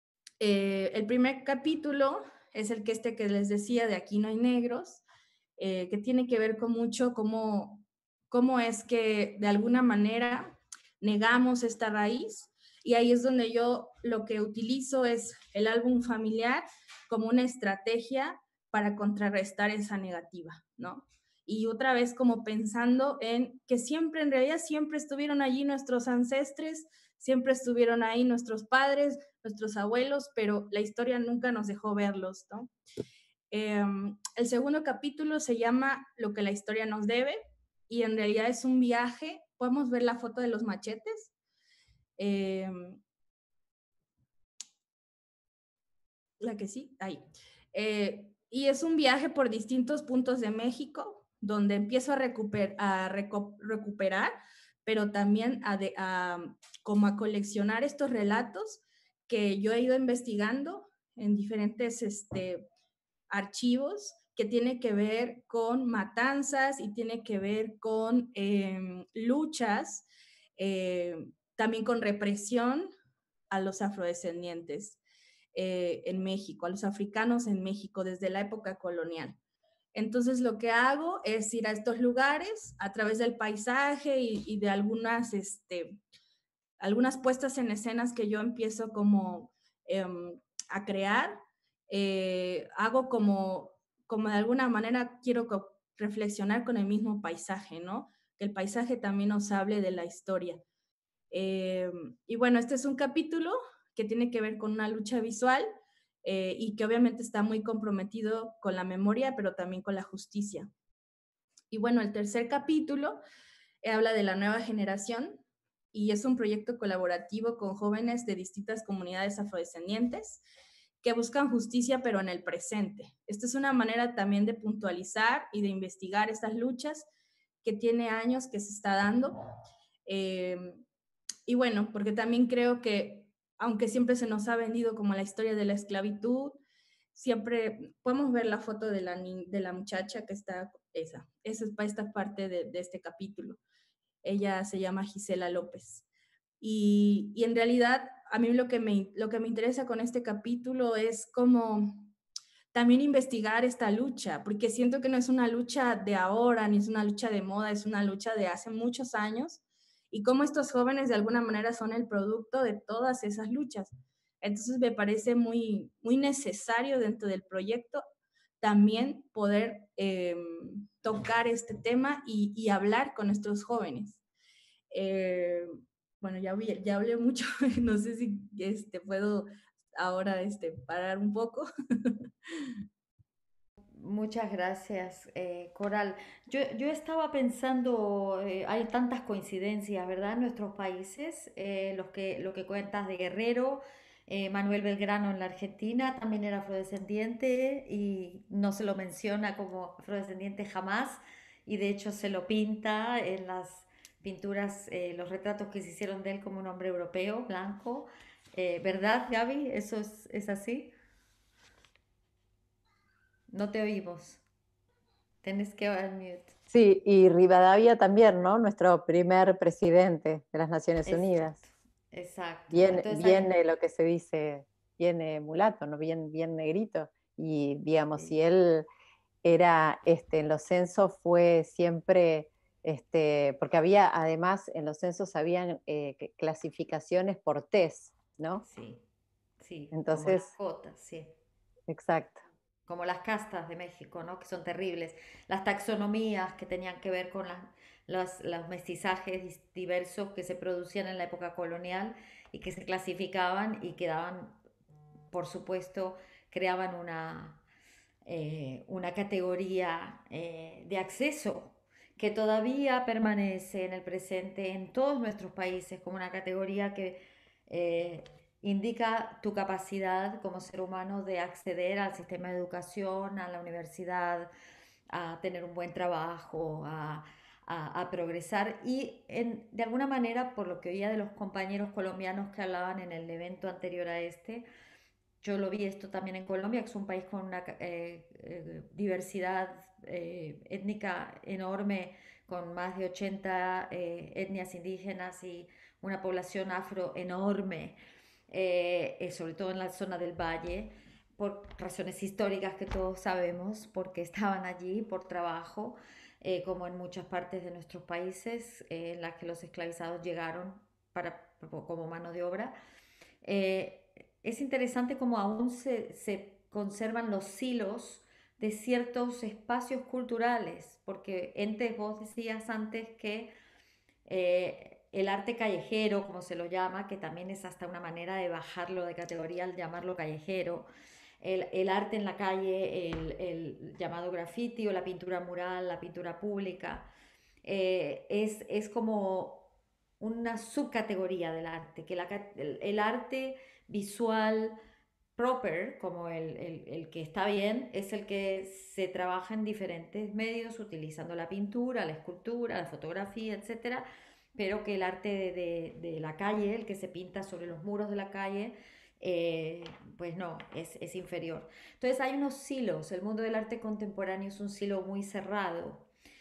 el primer capítulo es el que les decía de Aquí no hay negros, que tiene que ver con mucho cómo es que de alguna manera negamos esta raíz, y ahí es donde yo lo que utilizo es el álbum familiar como una estrategia para contrarrestar esa negativa, ¿no? y otra vez como pensando en que siempre, en realidad siempre estuvieron allí nuestros ancestres, siempre estuvieron ahí nuestros padres, nuestros abuelos, pero la historia nunca nos dejó verlos, ¿no? El segundo capítulo se llama Lo que la historia nos debe, y en realidad es un viaje. Podemos ver la foto de los machetes. La que sí, ahí. Y es un viaje por distintos puntos de México, donde empiezo a recuperar, pero también como a coleccionar estos relatos que yo he ido investigando en diferentes archivos, que tiene que ver con matanzas y tiene que ver con luchas, también con represión a los afrodescendientes en México, a los africanos en México desde la época colonial. Entonces lo que hago es ir a estos lugares a través del paisaje y de algunas puestas en escenas que yo empiezo como a crear. Hago como de alguna manera quiero reflexionar con el mismo paisaje, ¿no? Que el paisaje también nos hable de la historia. Y bueno, este es un capítulo que tiene que ver con una lucha visual y que obviamente está muy comprometido con la memoria, pero también con la justicia. Y bueno, el tercer capítulo habla de la nueva generación y es un proyecto colaborativo con jóvenes de distintas comunidades afrodescendientes que buscan justicia, pero en el presente. Esta es una manera también de puntualizar y de investigar estas luchas que tiene años que se está dando. Y bueno, porque también creo que, aunque siempre se nos ha vendido como la historia de la esclavitud, siempre podemos ver la foto de la muchacha que está, esa es para esta parte de este capítulo. Ella se llama Gisela López. Y en realidad, a mí lo que me interesa con este capítulo es como también investigar esta lucha, porque siento que no es una lucha de ahora, ni es una lucha de moda, es una lucha de hace muchos años, y cómo estos jóvenes de alguna manera son el producto de todas esas luchas. Entonces me parece muy, muy necesario dentro del proyecto también poder tocar este tema y hablar con nuestros jóvenes. Bueno, ya hablé mucho, no sé si puedo ahora parar un poco. Muchas gracias, Coral. Yo estaba pensando, hay tantas coincidencias, ¿verdad? En nuestros países, lo que cuentas de Guerrero, Manuel Belgrano en la Argentina también era afrodescendiente y no se lo menciona como afrodescendiente jamás, y de hecho se lo pinta en las pinturas, los retratos que se hicieron de él como un hombre europeo, blanco. ¿Verdad, Gaby? ¿Eso es así? No te oímos. Tienes que unmute. Sí, y Rivadavia también, ¿no? Nuestro primer presidente de las Naciones Exacto, Unidas. exacto. Bien, Entonces bien hay, lo que se dice, bien mulato, ¿no? Bien, bien negrito. Y digamos, sí, si él era, en los censos fue siempre, porque había, además, en los censos habían clasificaciones por test, ¿no? sí, sí, como las Entonces, cotas, sí. exacto. Como las castas de México, ¿no? Que son terribles. Las taxonomías que tenían que ver con los mestizajes diversos que se producían en la época colonial y que se clasificaban y que daban, por supuesto, creaban una categoría de acceso que todavía permanece en el presente en todos nuestros países como una categoría que eh, indica tu capacidad como ser humano de acceder al sistema de educación, a la universidad, a tener un buen trabajo, a progresar y de alguna manera, por lo que oía de los compañeros colombianos que hablaban en el evento anterior a este, yo lo vi esto también en Colombia, que es un país con una diversidad étnica enorme, con más de 80 etnias indígenas y una población afro enorme, sobre todo en la zona del Valle, por razones históricas que todos sabemos, porque estaban allí por trabajo, como en muchas partes de nuestros países, en las que los esclavizados llegaron como mano de obra. Eh, es interesante cómo aún se conservan los silos de ciertos espacios culturales, porque vos decías antes que el arte callejero, como se lo llama, que también es hasta una manera de bajarlo de categoría al llamarlo callejero, el arte en la calle, el llamado graffiti o la pintura mural, la pintura pública, es como una subcategoría del arte, que el arte visual proper, como el que está bien, es el que se trabaja en diferentes medios utilizando la pintura, la escultura, la fotografía, etcétera, pero que el arte de la calle, el que se pinta sobre los muros de la calle, pues no, es inferior. Entonces hay unos silos, el mundo del arte contemporáneo es un silo muy cerrado.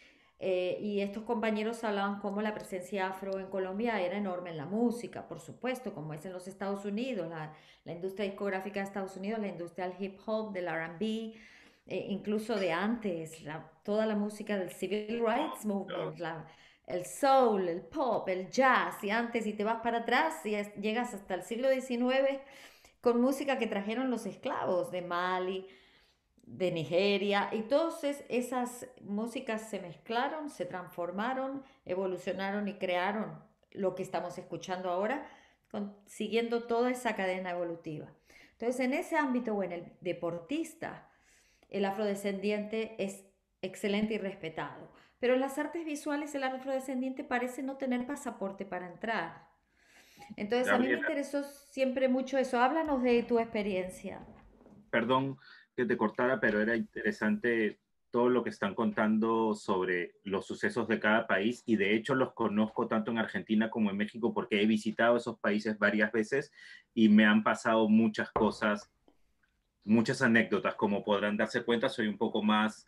Y estos compañeros hablaban cómo la presencia afro en Colombia era enorme en la música, por supuesto, como es en los Estados Unidos, la industria discográfica de Estados Unidos, la industria del hip hop, del R&B, incluso de antes, toda la música del Civil Rights Movement, el soul, el pop, el jazz, y antes, y te vas para atrás, y llegas hasta el siglo XIX con música que trajeron los esclavos de Mali, de Nigeria, y todas esas músicas se mezclaron, se transformaron, evolucionaron y crearon lo que estamos escuchando ahora, siguiendo toda esa cadena evolutiva. Entonces, en ese ámbito o en el deportista, el afrodescendiente es excelente y respetado, pero en las artes visuales el afrodescendiente parece no tener pasaporte para entrar. Entonces, a mí me Gabriela, interesó siempre mucho eso. Háblanos de tu experiencia. perdón que te cortara, pero era interesante todo lo que están contando sobre los sucesos de cada país, y de hecho los conozco tanto en Argentina como en México porque he visitado esos países varias veces y me han pasado muchas cosas, muchas anécdotas. Como podrán darse cuenta, soy un poco más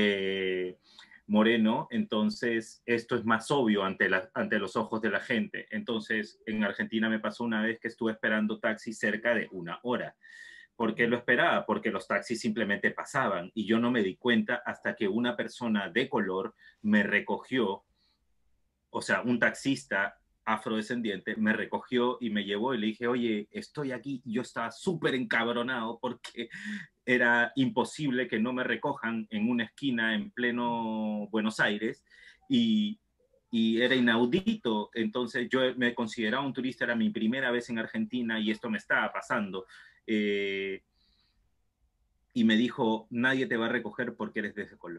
moreno, entonces esto es más obvio ante los ojos de la gente. Entonces, en Argentina me pasó una vez que estuve esperando taxi cerca de 1 hora. ¿Por qué lo esperaba? Porque los taxis simplemente pasaban y yo no me di cuenta hasta que una persona de color me recogió, o sea, un taxista afrodescendiente me recogió y me llevó y le dije, oye, estoy aquí. Yo estaba súper encabronado porque era imposible que no me recojan en una esquina en pleno Buenos Aires y, y era inaudito. Entonces yo me consideraba un turista, era mi primera vez en Argentina y esto me estaba pasando. Eh, y me dijo, nadie te va a recoger porque eres de ese color.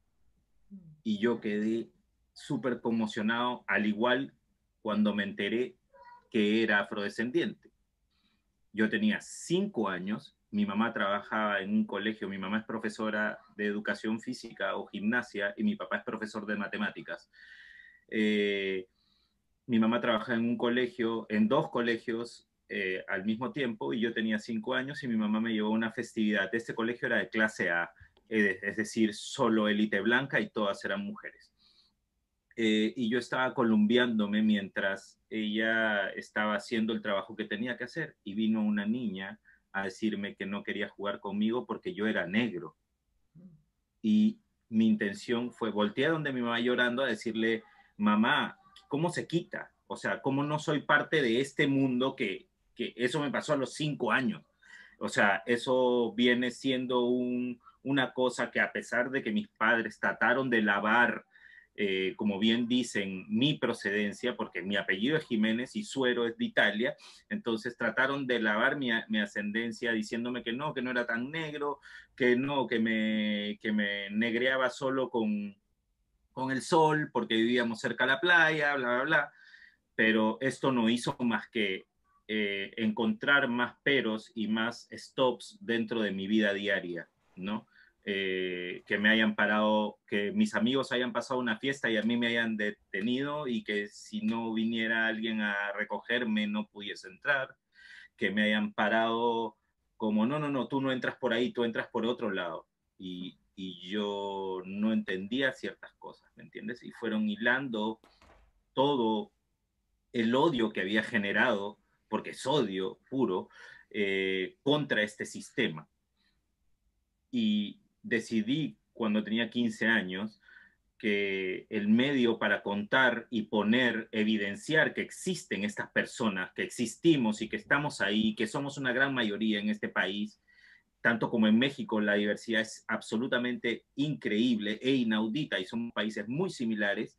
Y yo quedé súper conmocionado, al igual cuando me enteré que era afrodescendiente. Yo tenía 5 años, mi mamá trabajaba en un colegio, mi mamá es profesora de educación física o gimnasia y mi papá es profesor de matemáticas. Mi mamá trabajaba en un colegio, en 2 colegios al mismo tiempo, y yo tenía 5 años y mi mamá me llevó a una festividad. Este colegio era de clase A, es decir, solo élite blanca y todas eran mujeres. Y yo estaba columpiándome mientras ella estaba haciendo el trabajo que tenía que hacer, y vino una niña a decirme que no quería jugar conmigo porque yo era negro. Y mi intención fue voltear donde mi mamá llorando a decirle, mamá, ¿cómo se quita? O sea, ¿cómo no soy parte de este mundo que eso me pasó a los 5 años? O sea, eso viene siendo una cosa que, a pesar de que mis padres trataron de lavar, como bien dicen, mi procedencia, porque mi apellido es Jiménez y Suero es de Italia, entonces trataron de lavar mi ascendencia diciéndome que no era tan negro, que no, que me negreaba solo con el sol porque vivíamos cerca de la playa, bla, bla, bla. Pero esto no hizo más que encontrar más peros y más stops dentro de mi vida diaria, ¿no? Que me hayan parado, que mis amigos hayan pasado una fiesta y a mí me hayan detenido, y que si no viniera alguien a recogerme no pudiese entrar, que me hayan parado como, no, tú no entras por ahí, tú entras por otro lado. Y yo no entendía ciertas cosas, ¿me entiendes? Y fueron hilando todo el odio que había generado, porque es odio puro, contra este sistema. Y decidí, cuando tenía 15 años, que el medio para contar y poner, evidenciar que existen estas personas, que existimos y que estamos ahí, que somos una gran mayoría en este país, tanto como en México, la diversidad es absolutamente increíble e inaudita y son países muy similares.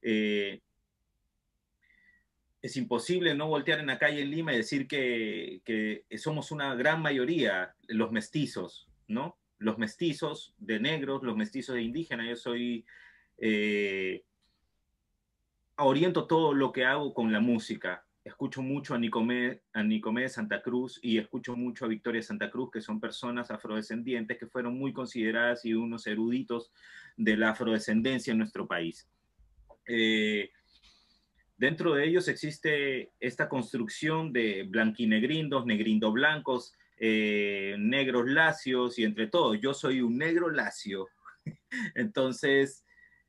Es imposible no voltear en la calle en Lima y decir que somos una gran mayoría, los mestizos, ¿no? Los mestizos de negros, los mestizos de indígenas. Yo soy... oriento todo lo que hago con la música. Escucho mucho a Nicomé de Santa Cruz y escucho mucho a Victoria Santa Cruz, que son personas afrodescendientes que fueron muy consideradas y unos eruditos de la afrodescendencia en nuestro país. Dentro de ellos existe esta construcción de blanquinegrindos, negrindo blancos, negros lacios y entre todos, yo soy un negro lacio. Entonces,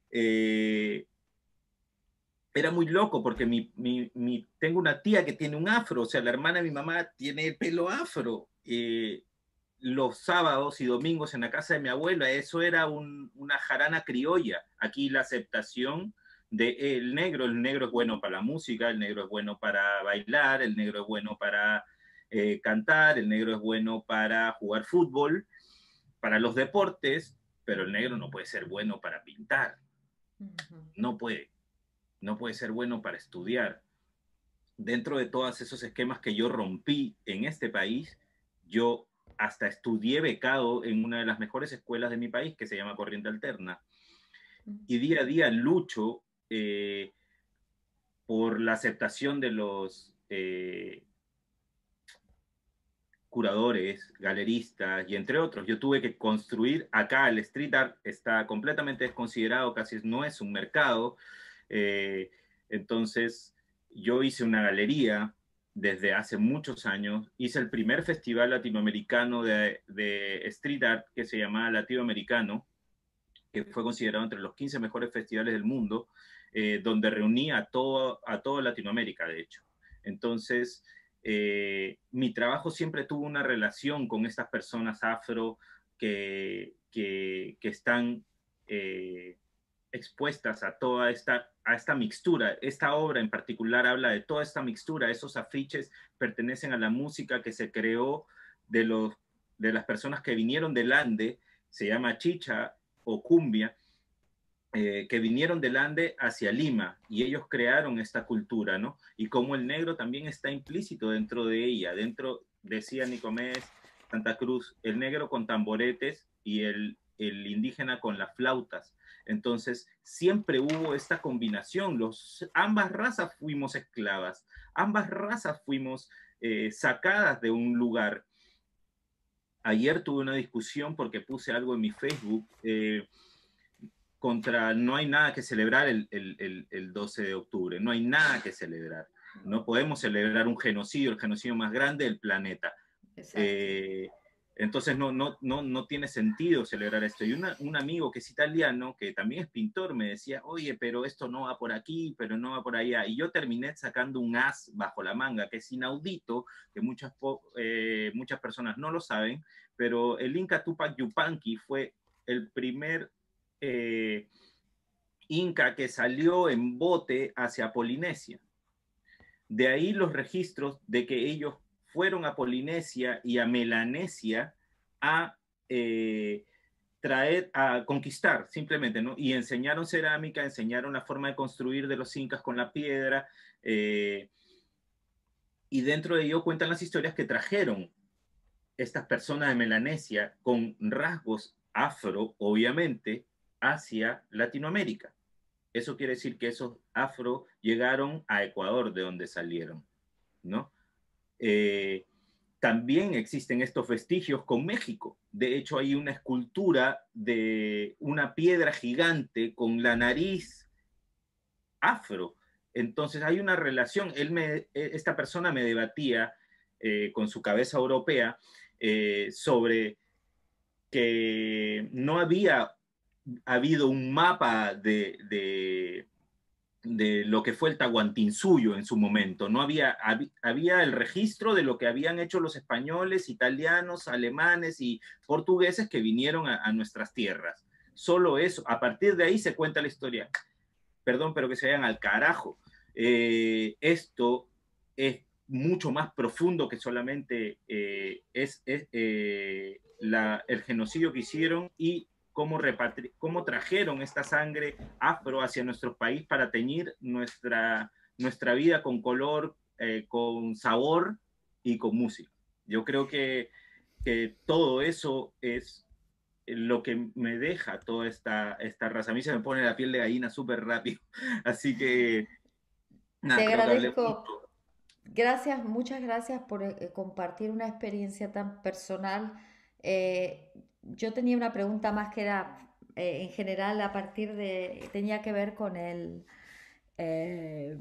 era muy loco porque tengo una tía que tiene un afro, o sea, la hermana de mi mamá tiene el pelo afro. Los sábados y domingos en la casa de mi abuela, eso era una jarana criolla. Aquí la aceptación del negro, el negro es bueno para la música, el negro es bueno para bailar, el negro es bueno para cantar, el negro es bueno para jugar fútbol, para los deportes, pero el negro no puede ser bueno para pintar. No puede. No puede ser bueno para estudiar. Dentro de todos esos esquemas que yo rompí en este país, yo hasta estudié becado en una de las mejores escuelas de mi país, que se llama Corriente Alterna. Y día a día lucho por la aceptación de los curadores, galeristas y entre otros. Yo tuve que construir acá el street art, está completamente desconsiderado, casi no es un mercado. Entonces, yo hice una galería desde hace muchos años. Hice el primer festival latinoamericano de street art que se llamaba Latinoamericano, que fue considerado entre los 15 mejores festivales del mundo, donde reunía a toda Latinoamérica, de hecho. Entonces, mi trabajo siempre tuvo una relación con estas personas afro que están expuestas a toda esta mixtura. Esta obra en particular habla de toda esta mixtura. Esos afiches pertenecen a la música que se creó de las personas que vinieron del Ande, se llama chicha o cumbia, que vinieron del Ande hacia Lima y ellos crearon esta cultura, ¿no? Y como el negro también está implícito dentro de ella, decía Nicomés Santa Cruz, el negro con tamboretes y el indígena con las flautas. Entonces, siempre hubo esta combinación. Ambas razas fuimos esclavas, ambas razas fuimos sacadas de un lugar. Ayer tuve una discusión porque puse algo en mi Facebook no hay nada que celebrar el 12 de octubre, no hay nada que celebrar. No podemos celebrar un genocidio, el genocidio más grande del planeta. Entonces no tiene sentido celebrar esto. Y un amigo que es italiano, que también es pintor, me decía, oye, pero esto no va por aquí, pero no va por allá. Y yo terminé sacando un as bajo la manga, que es inaudito, que muchas personas no lo saben, pero el Inca Tupac Yupanqui fue el primer Inca que salió en bote hacia Polinesia. De ahí los registros de que ellos fueron a Polinesia y a Melanesia a conquistar simplemente, ¿no? Y enseñaron cerámica, enseñaron la forma de construir de los incas con la piedra, y dentro de ello cuentan las historias que trajeron estas personas de Melanesia con rasgos afro, obviamente, hacia Latinoamérica. Eso quiere decir que esos afro llegaron a Ecuador, de donde salieron, ¿no? También existen estos vestigios con México. De hecho, hay una escultura de una piedra gigante con la nariz afro. Entonces hay una relación. Esta persona me debatía con su cabeza europea sobre que no había habido un mapa de lo que fue el Tahuantinsuyo en su momento. No había el registro de lo que habían hecho los españoles, italianos, alemanes y portugueses que vinieron a nuestras tierras. Solo eso. A partir de ahí se cuenta la historia. Perdón, pero que se vayan al carajo. Esto es mucho más profundo que solamente el genocidio que hicieron y cómo trajeron esta sangre afro hacia nuestro país para teñir nuestra vida con color, con sabor y con música. Yo creo que todo eso es lo que me deja toda esta raza. A mí se me pone la piel de gallina súper rápido. Así que, nada, Te creo que hablé agradezco. mucho. Gracias, muchas gracias por compartir una experiencia tan personal. Yo tenía una pregunta más que era, en general, tenía que ver con eh,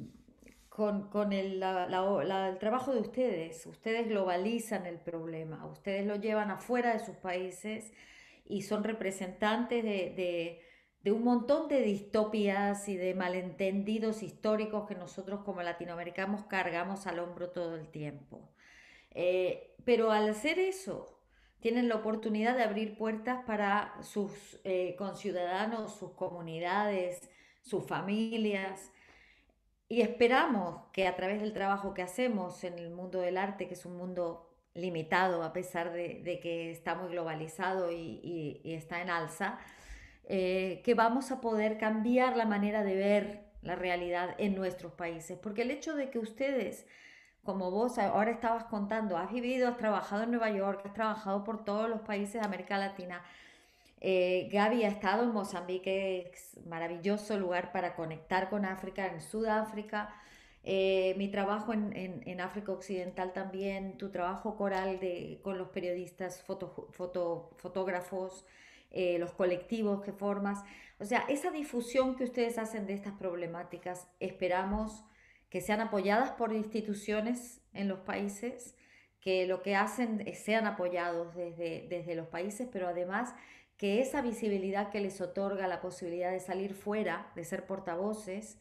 el trabajo de ustedes. Ustedes globalizan el problema, ustedes lo llevan afuera de sus países y son representantes de un montón de distopias y de malentendidos históricos que nosotros como latinoamericanos cargamos al hombro todo el tiempo. Pero al hacer eso, tienen la oportunidad de abrir puertas para sus conciudadanos, sus comunidades, sus familias. Y esperamos que a través del trabajo que hacemos en el mundo del arte, que es un mundo limitado a pesar de que está muy globalizado y está en alza, que vamos a poder cambiar la manera de ver la realidad en nuestros países. Porque el hecho de que ustedes, como vos ahora estabas contando, has vivido, has trabajado en Nueva York, has trabajado por todos los países de América Latina, Gaby ha estado en Mozambique, es maravilloso lugar para conectar con África, en Sudáfrica. Mi trabajo en África Occidental también, tu trabajo coral con los periodistas, fotógrafos, los colectivos que formas. O sea, esa difusión que ustedes hacen de estas problemáticas, esperamos que sean apoyadas por instituciones en los países, que lo que hacen sean apoyados desde los países, pero además que esa visibilidad que les otorga la posibilidad de salir fuera, de ser portavoces,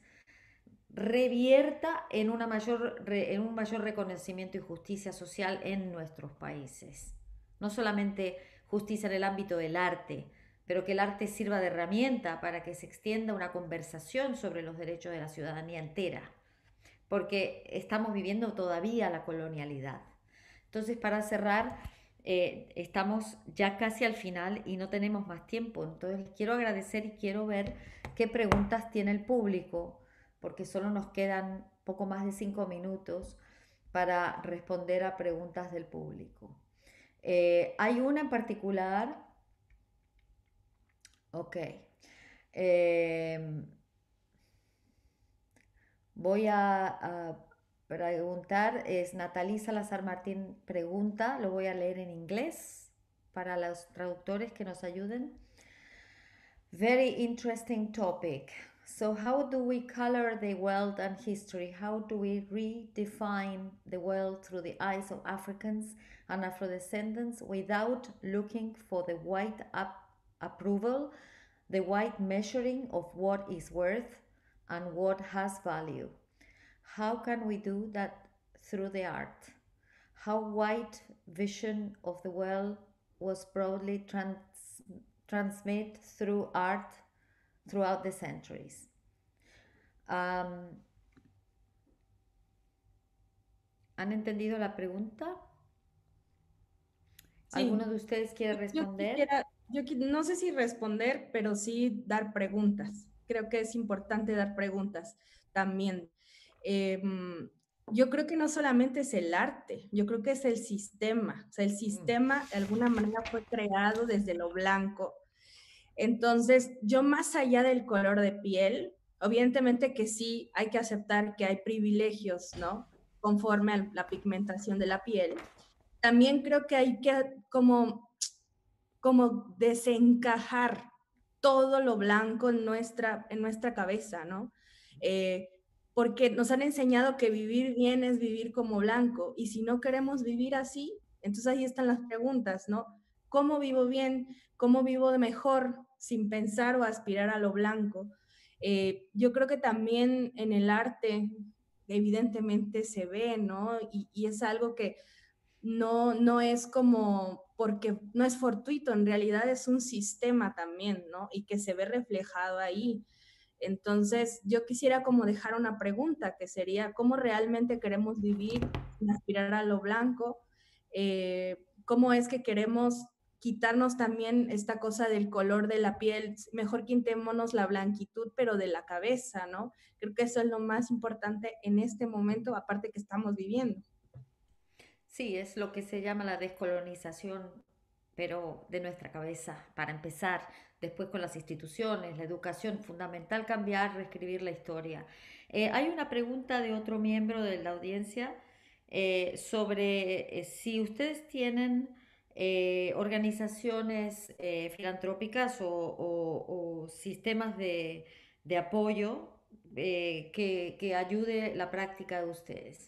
revierta en un mayor reconocimiento y justicia social en nuestros países. No solamente justicia en el ámbito del arte, pero que el arte sirva de herramienta para que se extienda una conversación sobre los derechos de la ciudadanía entera, porque estamos viviendo todavía la colonialidad. Entonces, para cerrar, estamos ya casi al final y no tenemos más tiempo. Entonces, quiero agradecer y quiero ver qué preguntas tiene el público, porque solo nos quedan poco más de 5 minutos para responder a preguntas del público. Hay una en particular. Ok. Voy a preguntar, es Natalie Salazar Martín pregunta, lo voy a leer en inglés para los traductores que nos ayuden. Very interesting topic. So how do we color the world and history? How do we redefine the world through the eyes of Africans and Afro-descendants without looking for the white approval, the white measuring of what is worth and what has value? How can we do that through the art? How white vision of the world was broadly transmitted through art throughout the centuries. ¿Han entendido la pregunta? Sí. ¿Alguno de ustedes quiere responder? No sé si responder, pero sí dar preguntas. Creo que es importante dar preguntas también. Yo creo que no solamente es el arte, yo creo que es el sistema. O sea, el sistema de alguna manera fue creado desde lo blanco. Entonces, yo más allá del color de piel, evidentemente que sí hay que aceptar que hay privilegios, ¿no? Conforme a la pigmentación de la piel. También creo que hay que como desencajar todo lo blanco en nuestra cabeza, ¿no? Porque nos han enseñado que vivir bien es vivir como blanco, y si no queremos vivir así, entonces ahí están las preguntas, ¿no? ¿Cómo vivo bien? ¿Cómo vivo mejor sin pensar o aspirar a lo blanco? Yo creo que también en el arte evidentemente se ve, ¿no? Y es algo que no es como, porque no es fortuito, en realidad es un sistema también, ¿no? Y que se ve reflejado ahí. Entonces, yo quisiera como dejar una pregunta que sería, ¿cómo realmente queremos vivir sin aspirar a lo blanco? ¿Cómo es que queremos quitarnos también esta cosa del color de la piel? Mejor quitémonos la blanquitud, pero de la cabeza, ¿no? Creo que eso es lo más importante en este momento, aparte que estamos viviendo. Sí, es lo que se llama la descolonización, pero de nuestra cabeza, para empezar. Después con las instituciones, la educación, fundamental cambiar, reescribir la historia. Hay una pregunta de otro miembro de la audiencia sobre si ustedes tienen organizaciones filantrópicas o sistemas de apoyo que ayude la práctica de ustedes.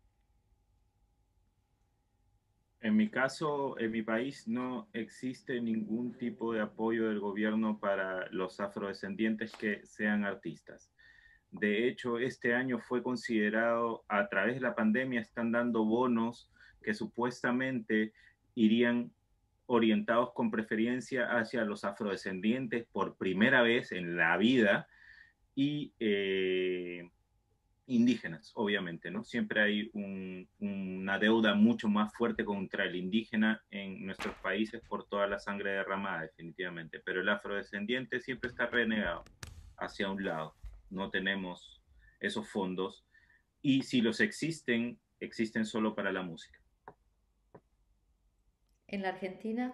En mi caso, en mi país no existe ningún tipo de apoyo del gobierno para los afrodescendientes que sean artistas. De hecho, este año fue considerado, a través de la pandemia, están dando bonos que supuestamente irían orientados con preferencia hacia los afrodescendientes por primera vez en la vida y indígenas, obviamente, ¿no? Siempre hay una deuda mucho más fuerte contra el indígena en nuestros países por toda la sangre derramada, definitivamente, pero el afrodescendiente siempre está renegado hacia un lado. No tenemos esos fondos y si los existen, existen solo para la música. ¿En la Argentina?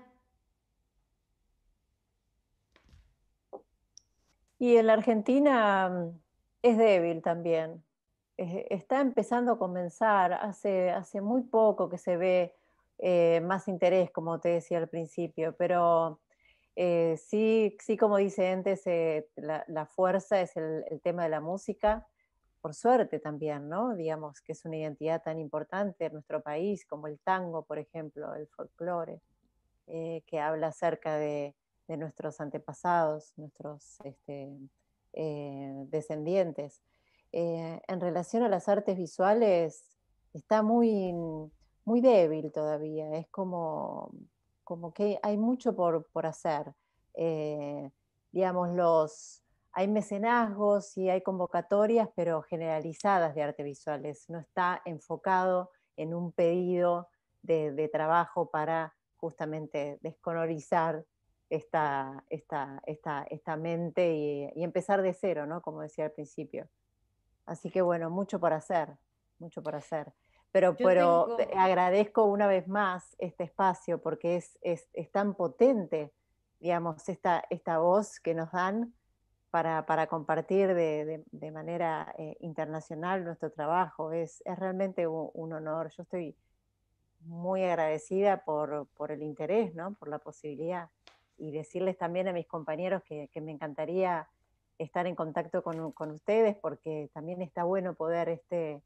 Y en la Argentina es débil también. Está empezando a comenzar, hace muy poco que se ve más interés, como te decía al principio, pero sí, sí, como dice antes, la fuerza es el tema de la música, por suerte también, ¿no? Digamos que es una identidad tan importante en nuestro país, como el tango, por ejemplo, el folclore, que habla acerca de nuestros antepasados, nuestros descendientes. En relación a las artes visuales, está muy débil todavía, es como que hay mucho por hacer. Digamos, hay mecenazgos y hay convocatorias, pero generalizadas de arte visuales, no está enfocado en un pedido de trabajo para justamente descolorizar esta mente y empezar de cero, ¿no? Como decía al principio. Así que bueno, mucho por hacer, mucho por hacer. Pero agradezco una vez más este espacio porque es tan potente, digamos, esta voz que nos dan para compartir de manera internacional nuestro trabajo. Es realmente un honor. Yo estoy muy agradecida por el interés, ¿no? Por la posibilidad. Y decirles también a mis compañeros que me encantaría estar en contacto con ustedes, porque también está bueno poder,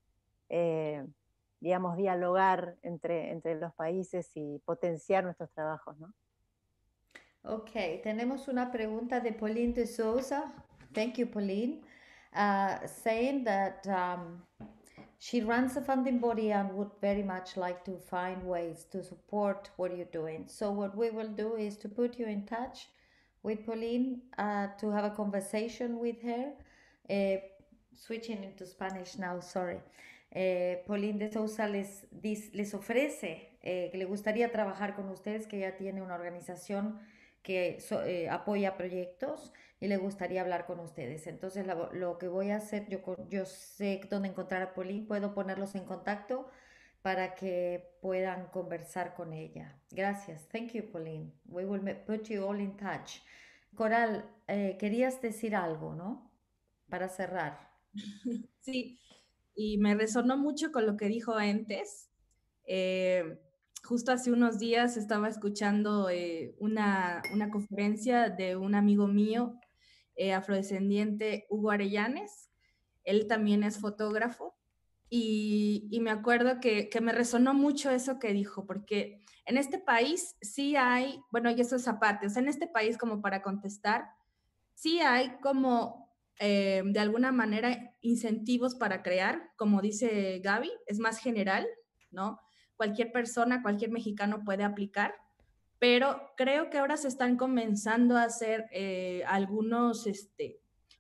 digamos, dialogar entre los países y potenciar nuestros trabajos, ¿no? Ok, tenemos una pregunta de Pauline de Souza. Thank you, Pauline. Saying that she runs a funding body and would very much like to find ways to support what you're doing. So what we will do is to put you in touch with Pauline to have a conversation with her. Switching into Spanish now, sorry. Pauline de Sousa les ofrece que le gustaría trabajar con ustedes, que ya tiene una organización que apoya proyectos y le gustaría hablar con ustedes. Entonces lo que voy a hacer, yo sé dónde encontrar a Pauline, puedo ponerlos en contacto para que puedan conversar con ella. Gracias. Thank you, Pauline. We will put you all in touch. Coral, querías decir algo, ¿no? Para cerrar. Sí, y me resonó mucho con lo que dijo antes. Justo hace unos días estaba escuchando una conferencia de un amigo mío, afrodescendiente, Hugo Arellanes. Él también es fotógrafo y me acuerdo que me resonó mucho eso que dijo, porque en este país sí hay, bueno, y eso es aparte, o sea, en este país, como para contestar, sí hay como de alguna manera incentivos para crear, como dice Gaby, es más general, ¿no? Cualquier persona, cualquier mexicano puede aplicar, pero creo que ahora se están comenzando a hacer algunos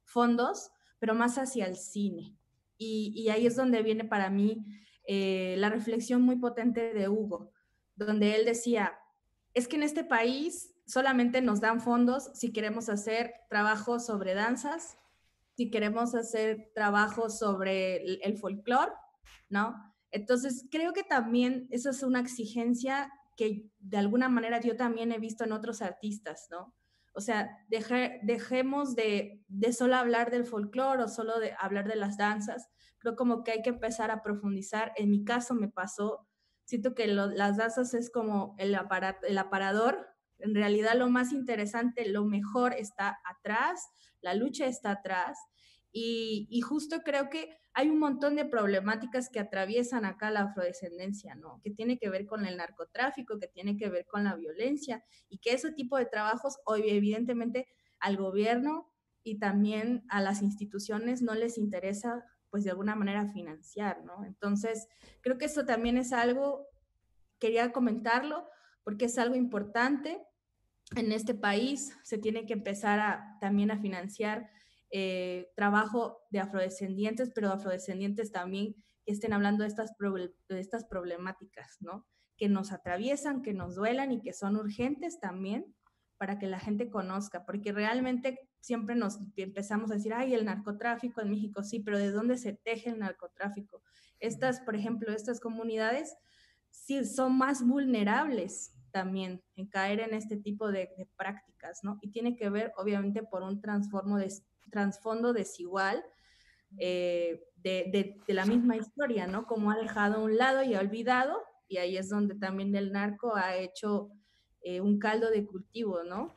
fondos, pero más hacia el cine. Y ahí es donde viene para mí la reflexión muy potente de Hugo, donde él decía, es que en este país solamente nos dan fondos si queremos hacer trabajos sobre danzas, si queremos hacer trabajos sobre el folclore, ¿no? Entonces, creo que también eso es una exigencia que de alguna manera yo también he visto en otros artistas, ¿no? O sea, dejemos de solo hablar del folclore o solo de hablar de las danzas. Creo como que hay que empezar a profundizar. En mi caso me pasó, siento que las danzas es como el aparador. En realidad lo más interesante, lo mejor está atrás, la lucha está atrás. Y justo creo que hay un montón de problemáticas que atraviesan acá la afrodescendencia, ¿no? Que tiene que ver con el narcotráfico, que tiene que ver con la violencia, y que ese tipo de trabajos hoy evidentemente al gobierno y también a las instituciones no les interesa, pues de alguna manera financiar, ¿no? Entonces, creo que eso también es algo, quería comentarlo, porque es algo importante. En este país se tiene que empezar también a financiar trabajo de afrodescendientes, pero afrodescendientes también que estén hablando de estas problemáticas, ¿no? Que nos atraviesan, que nos duelan y que son urgentes también para que la gente conozca, porque realmente siempre nos empezamos a decir, ay, el narcotráfico en México, sí, pero ¿de dónde se teje el narcotráfico? Por ejemplo, estas comunidades sí son más vulnerables también en caer en este tipo de prácticas, ¿no? Y tiene que ver, obviamente, por un trasfondo desigual de la misma historia, ¿no? Como ha dejado a un lado y ha olvidado, y ahí es donde también el narco ha hecho un caldo de cultivo, ¿no?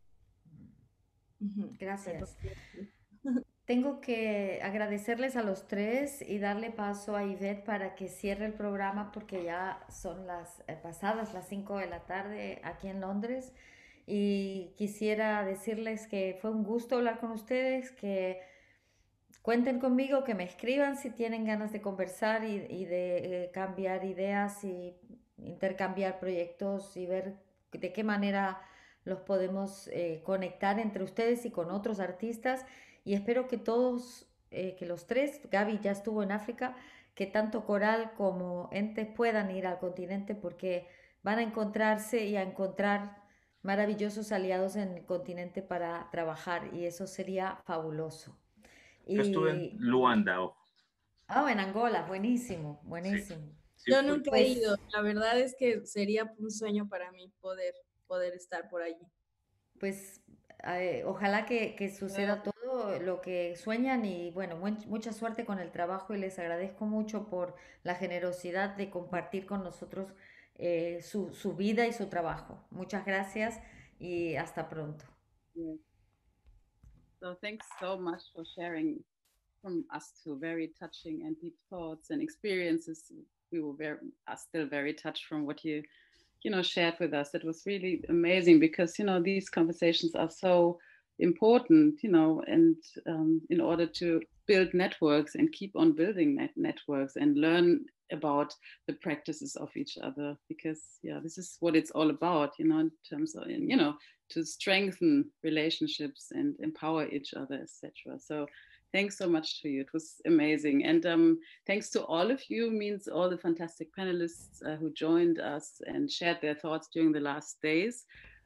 Gracias. Tengo que agradecerles a los tres y darle paso a Ivette para que cierre el programa porque ya son pasadas las 5 de la tarde aquí en Londres y quisiera decirles que fue un gusto hablar con ustedes, que cuenten conmigo, que me escriban si tienen ganas de conversar y de cambiar ideas y intercambiar proyectos y ver de qué manera los podemos conectar entre ustedes y con otros artistas. Y espero que todos, que los tres, Gaby ya estuvo en África, que tanto Coral como Entes puedan ir al continente porque van a encontrarse y a encontrar maravillosos aliados en el continente para trabajar y eso sería fabuloso. Yo estuve en Luanda, ojo. Ah, en Angola, buenísimo, buenísimo. Sí, yo nunca he ido, la verdad es que sería un sueño para mí poder estar por allí. Pues ojalá que suceda todo lo que sueñan y bueno, mucha suerte con el trabajo y les agradezco mucho por la generosidad de compartir con nosotros su vida y su trabajo. Muchas gracias y hasta pronto. Yeah. So thanks so much for sharing from us two very touching and deep thoughts and experiences. We are still very touched from what you shared with us. It was really amazing because these conversations are so important, and in order to build networks and keep on building networks and learn about the practices of each other, because this is what it's all about, in terms of to strengthen relationships and empower each other, etc. So thanks so much to you. It was amazing. And thanks to all of you, means all the fantastic panelists who joined us and shared their thoughts during the last days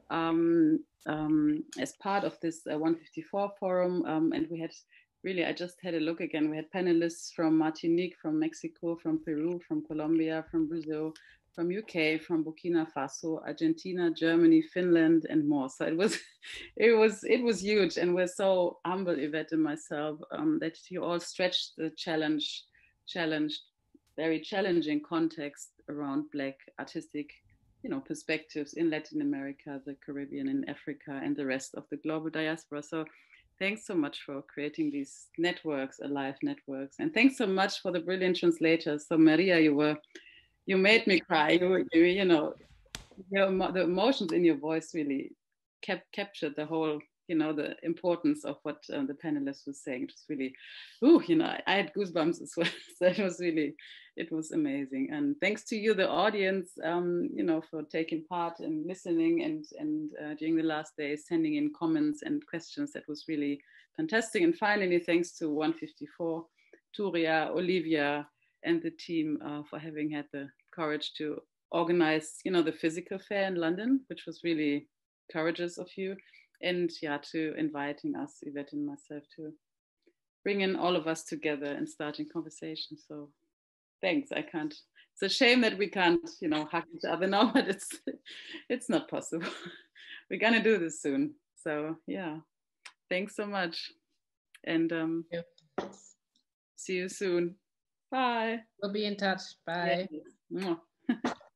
as part of this 154 forum. And we had really, I just had a look again, we had panelists from Martinique, from Mexico, from Peru, from Colombia, from Brazil, from UK, from Burkina Faso, Argentina, Germany, Finland, and more. So it was huge, and we're so humble, Yvette and myself, that you all stretched the very challenging context around Black artistic, perspectives in Latin America, the Caribbean, and Africa, and the rest of the global diaspora. So thanks so much for creating these networks, alive networks, and thanks so much for the brilliant translators. So Maria, you made me cry. The emotions in your voice really captured the whole, the importance of what the panelists was saying. It was really, I had goosebumps as well. So it was amazing. And thanks to you, the audience, for taking part and listening and during the last days, sending in comments and questions. That was really fantastic. And finally, thanks to 154, Turia, Olivia, and the team for having had the courage to organize, the physical fair in London, which was really courageous of you. And yeah, to inviting us, Yvette and myself, to bring in all of us together and starting conversation. So thanks. It's a shame that we can't, hug each other now, but it's not possible. We're gonna do this soon. So yeah, thanks so much. And see you soon. Bye. We'll be in touch. Bye. Yeah.